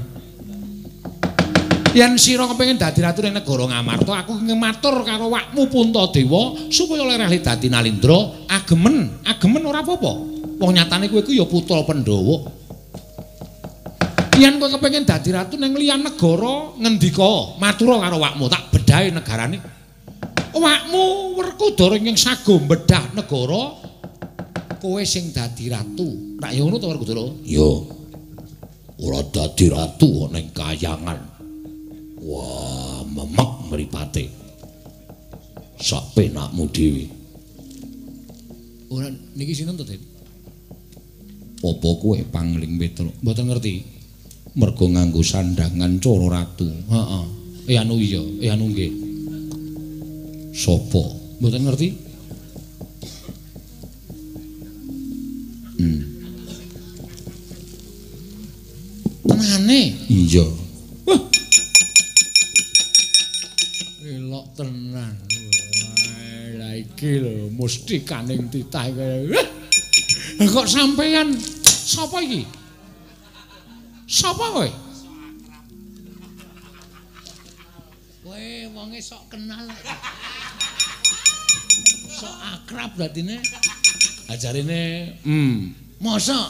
Yen sira kepengin dadi ratu ning negara Ngamarta, aku ngematur karo wakmu Puntadewa supaya lereh dadi Nalindra, agemen, agemen ora apa-apa. Wong nyatane kowe iku ya putra Pandhawa. Yen kowe kepengin dadi ratu ning liyan negara, ngendika, matura karo wakmu, tak bedahi negarane. Wakmu Werkudara ing sago bedah negara, kowe sing dadi ratu. Nek ya ngono to Werkudara? Ya. Ora dadi ratu ning kayangan. Wah, memek mripate. Sak penakmu dhewe. Ora niki sinten to, Den? Apa kowe pangling Petruk? Mboten ngerti. Mergo nganggo sandangan cara ratu. Heeh. Anu iya, anu nggih. Sapa? Mboten ngerti? Tenane? Iya. Wah. Elok tenan. Lah iki lho mustikaning titah iki. Kok sampean sapa iki? Sapa kowe? Kowe wonge sok kenal. Sok akrab dadine. Ajarine, mosok?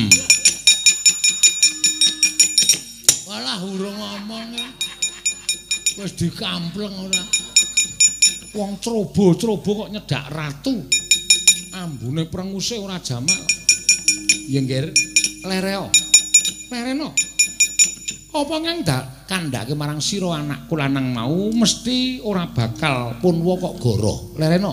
Walah urung ngomong. Wis dikampleng ora. Wong trobo-trobo kok nyedak ratu. Ambune prenguse ora jamak. Ya nggih, lereo. Lereno. Apa ngandak kandhake marang sira anakku lanang mau mesti ora bakal punwa kok goroh. Lereno.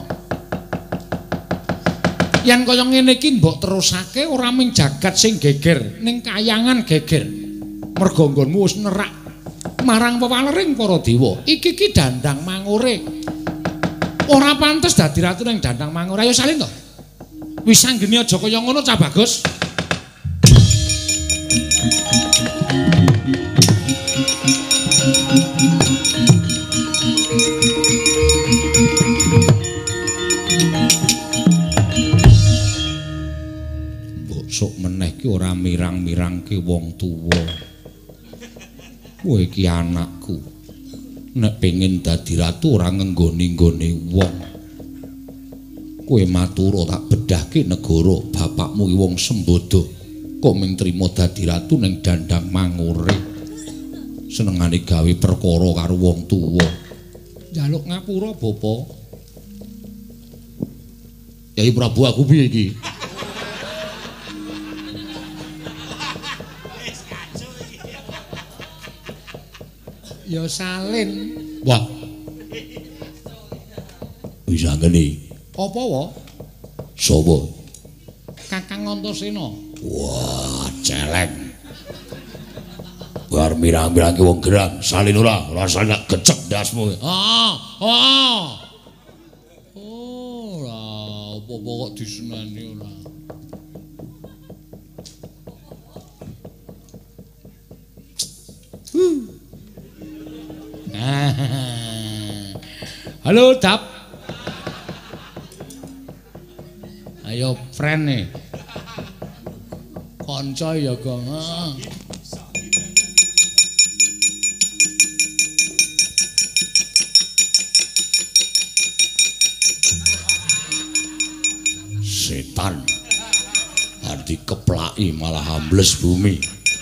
Yen kaya ngene iki mbok terusake ora mung jagat sing geger, ning kayangan geger. Mergo nggonmu wis nerak marang pewalering para dewa. Iki ki Dandang Mangure. Ora pantes dadi ratu ning Dandang Mangure. Ayo salin to. Wis anggene aja kaya ngono Cah Bagus. Mbok sok meneh ki ora mirang-mirangke wong tuwa. Kowe iki anakku. Nek pengin dadi ratu ora ngenggoni-nggone wong. Kowe matura tak bedahke negara bapakmu ki wong Sembodo. Kok mung trima dadi ratu ning Dandang Mangure. Senengane gawe perkara karo wong tuwa. Njaluk ngapura, Bapak. Yai Prabu aku piye iki? Ya salin. Wah. Wis anggene. Apa wae? Sapa? Kakang Antasena. Wah, celeng. Bar mirang-mirangke wong gerang, salin ora, rasane gecek ndasmu. Ora, apa-apa kok disenani ora. Halo, Dap. Ayo, friend nih. Kanca ya, Gong. Setan. Arti keplaki malah ambles bumi.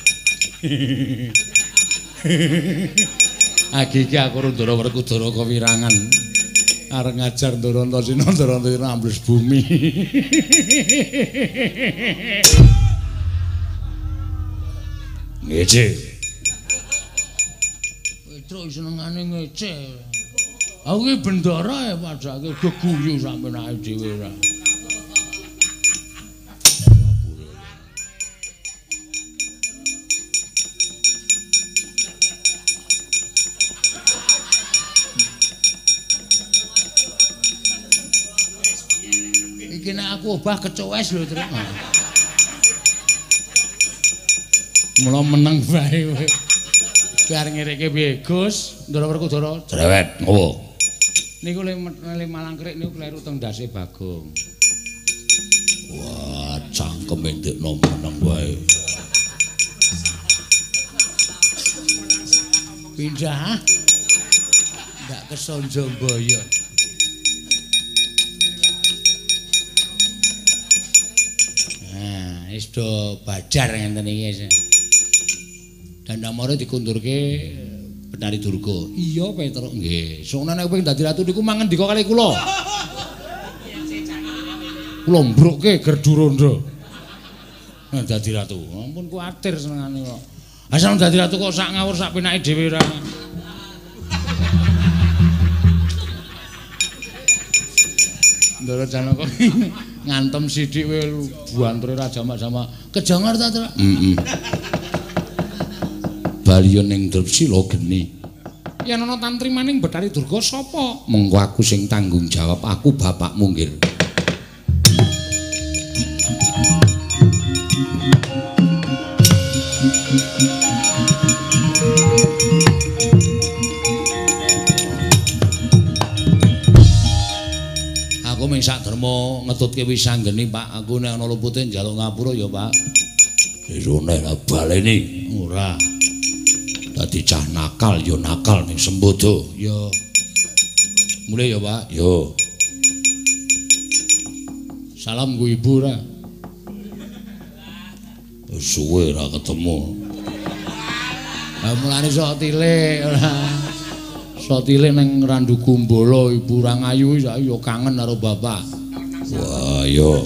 Iki aku Ndara Werkudara kewirangan. Arep ngajar Ndara Antasena, Ndara Antasena ambles bumi. Ngece. Petruk senengane ngece. Aku iki bendara ya padake geguyu sampeyan ae dhewe ora. Iki nek aku obah kecowes lho, Tru. Mula meneng bae kowe. Biar ngirike piye, Gus? Ndara Werkudara. Cerewet, ngopo? Niku le Malangkrik niku kleru teng ndase Bagong. Wah, cangkeme ndekno meneng wae. Pindah. Ndak kesonjo boyo. Nah, wis do bajar ngenten iki. Dandamara dikundurke Benari Durga. Iya, Petruk nggih. Soalnya nek kowe dadi ratu niku mangendika kali kula. Kula mbrukke gerdu rondo. Nek dadi ratu, ampun kuwatir senengane kok. Asal dadi ratu kok sak ngawur sak penake dhewe ra. Ndara Janaka ngantem sithik kowe buantre ra jamak-jamak. Kejangar ta, Tru? Heeh. Baliyo ning Drepsila geni. Yen ana tantrimaning Betari Durga sapa? Mengko aku sing tanggung jawab, aku bapakmu nggih. Aku mung sak derma ngetutke wisanggeni, Pak. Aku nek ana lupute njaluk ngapura ya, Pak. Irone ra baleni. Ora. Dadi cah nakal ya nakal ning Sembodo. Ya. Mulai ya, Pak. Yo. Salam ku Ibu ra. Suwe ra ketemu. Lah mulane sok tilik ora. Sok tilik ning Randu Gumbala Ibu ra ngayu ya kangen karo bapak. Wah, yo.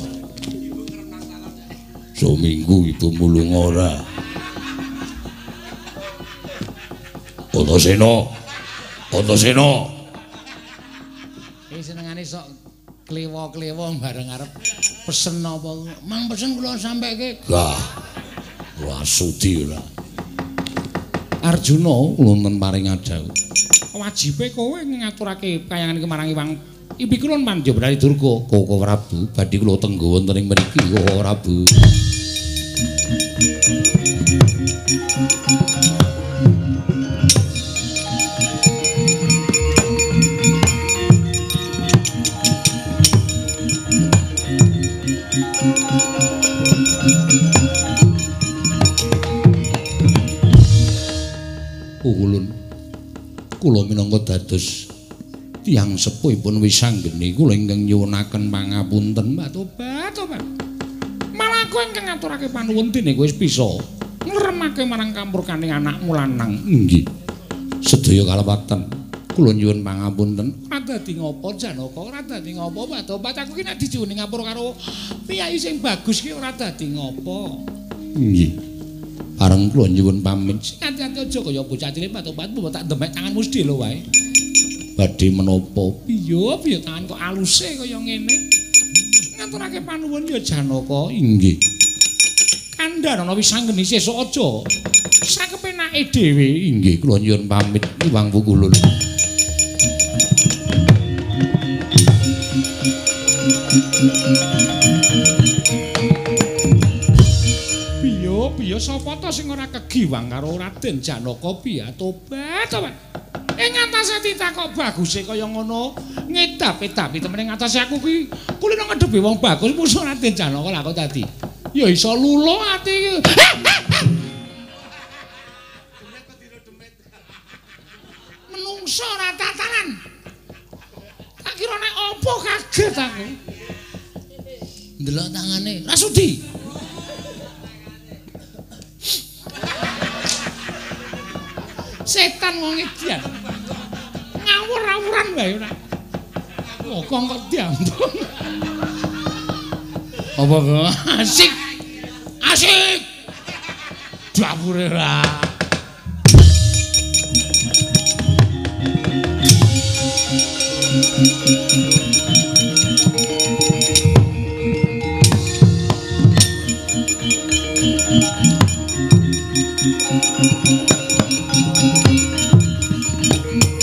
Seminggu ibu mulung ora. Antasena. Antasena. Senengane sok klewo-klewo bareng arep pesen apa? Mang pesen kula sampeke. Lah. Wasudi ora. Arjuna wonten paring adhawu. Wajibe kowe ngaturake kayangan iki marang Iwang Ibikulun Pandya Betari Durga. Koko Prabu badhe kula tenggo wonten ing mriki Koko Prabu. Ulun kula minangka dados tiyang sepuhipun wisanggeni kula ingkang nyuwunaken pangapunten Mbak Tobat. Malah kowe ingkang ngaturake panuwun dene kowe wis bisa ngremake marang kampurkaning anakmu lanang. Nggih. Sedaya kalebatan kula nyuwun pangapunten. Ora dadi ngopo Janaka, ora dadi ngopo Mbak Tobat. Aku ki nek dijuwuni ngapura karo piyayi sing bagus ki ora dadi ngopo. Nggih. Areng kula nyuwun pamit. Ati-ati aja kaya bocah cilik Pak Tobat, mbok tak demek tanganmu sedhe lho wae. Badhe menapa? Piye tangan kok aluse kaya ngene. Ngaturake panuwun ya Janaka. Inggih. Kandhana wisanggeni sesuk aja. Sakepenake dhewe. Inggih, kula nyuwun pamit Iwang Wukulun. Piye sapa ta sing ora kegiwang karo Raden Janaka piye Tobat. Ing ngatasé titah kok baguse kaya ngono, ngedap-edapi temen ing ngatasé aku ki kulino ngedhepe wong bagus musuh Raden Janaka lah kok dadi. Ya iso lulo ati iki. Menungso ora tatanan. Tak kira nek apa kaget aku. Ndelok tangane, ra sudi. Setan wong edian. Ngawur-awuran wae ora. Oh, kok diambung. Apa kok asik? Asik. Dapure ra.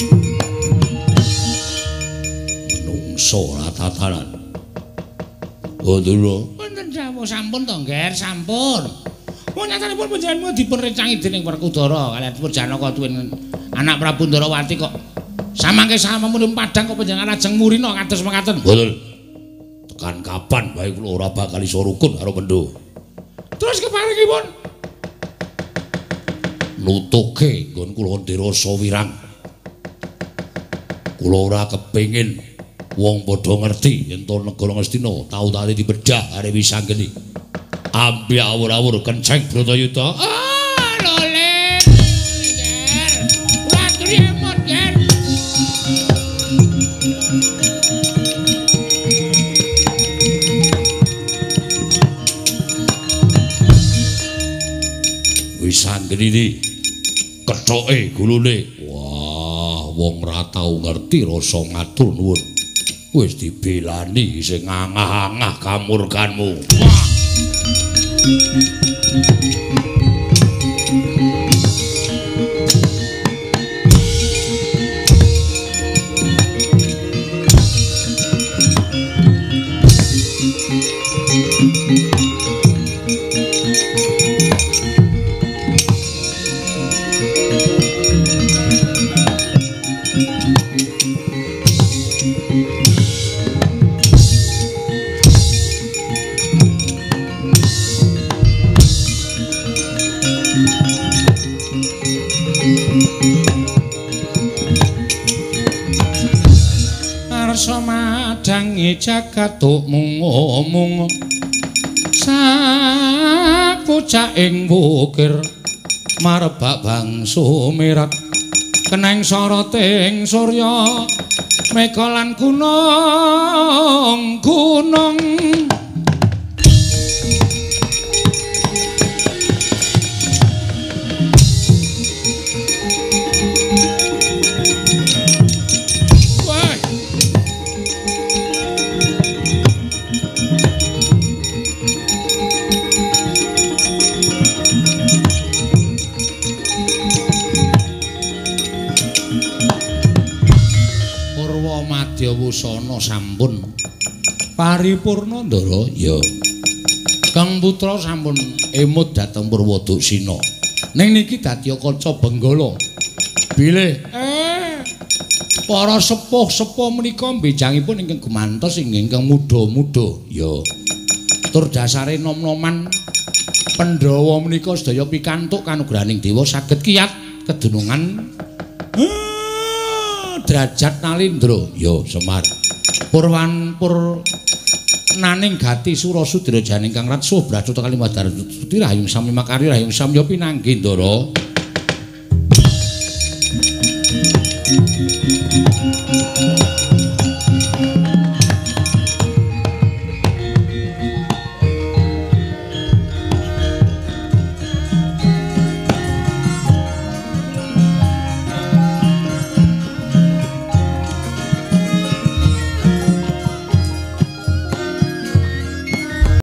Menungso ora tatanan. Oh, dulu. Wonten dawuh sampun to, Nger, sampun. Wong nyatanipun panjenengan dipun rencangi dening Werkudara kaliyan dipun Janaka tuwin anak Prabu Ndarawati kok samangke sampun padhang kok panjenengan lajeng murina kados mekaten. Betul. Tekan kapan bae kula ora bakal iso rukun karo Pendho. Terus keparingipun nutuke nggon kula ndirasa wirang. Kula ora kepengin wong padha ngerti yen to negara Ngastina tau tadi dibedah are Wisanggeni. Ambi awur-awur kenceng Bratayuda. oh lole Nger waturi emot Nger Wisanggeni iki kethoke gulune. Wah, wong ra tau ngerti rasa ngatur nuwun. Wis dibelani sing angah-angah kamurkanmu. Wah. Arsa madangi jagat mung sapucaking bukir marebak bangsu mirat keneng soroting surya mega lan gunung Wusana sampun paripurna ndara ya Kang Putra sampun emut dhateng Purwodaksina ning niki dadi kaca benggala bilih para sepuh-sepuh menika mbejangipun ingkang gumantos ingkang muda-muda ya tur dasare nom-noman Pandhawa menika sedaya pikantuk kanugrahaning dewa saged kiyat kedunungan derajat Nalindra ya Semar Purwanpur naning gati Surasudra janing Kang Ratsuh Brasuta Kalimadar Suti Rahayung Sami Makarya Rahayung Samya pinanggih Ndara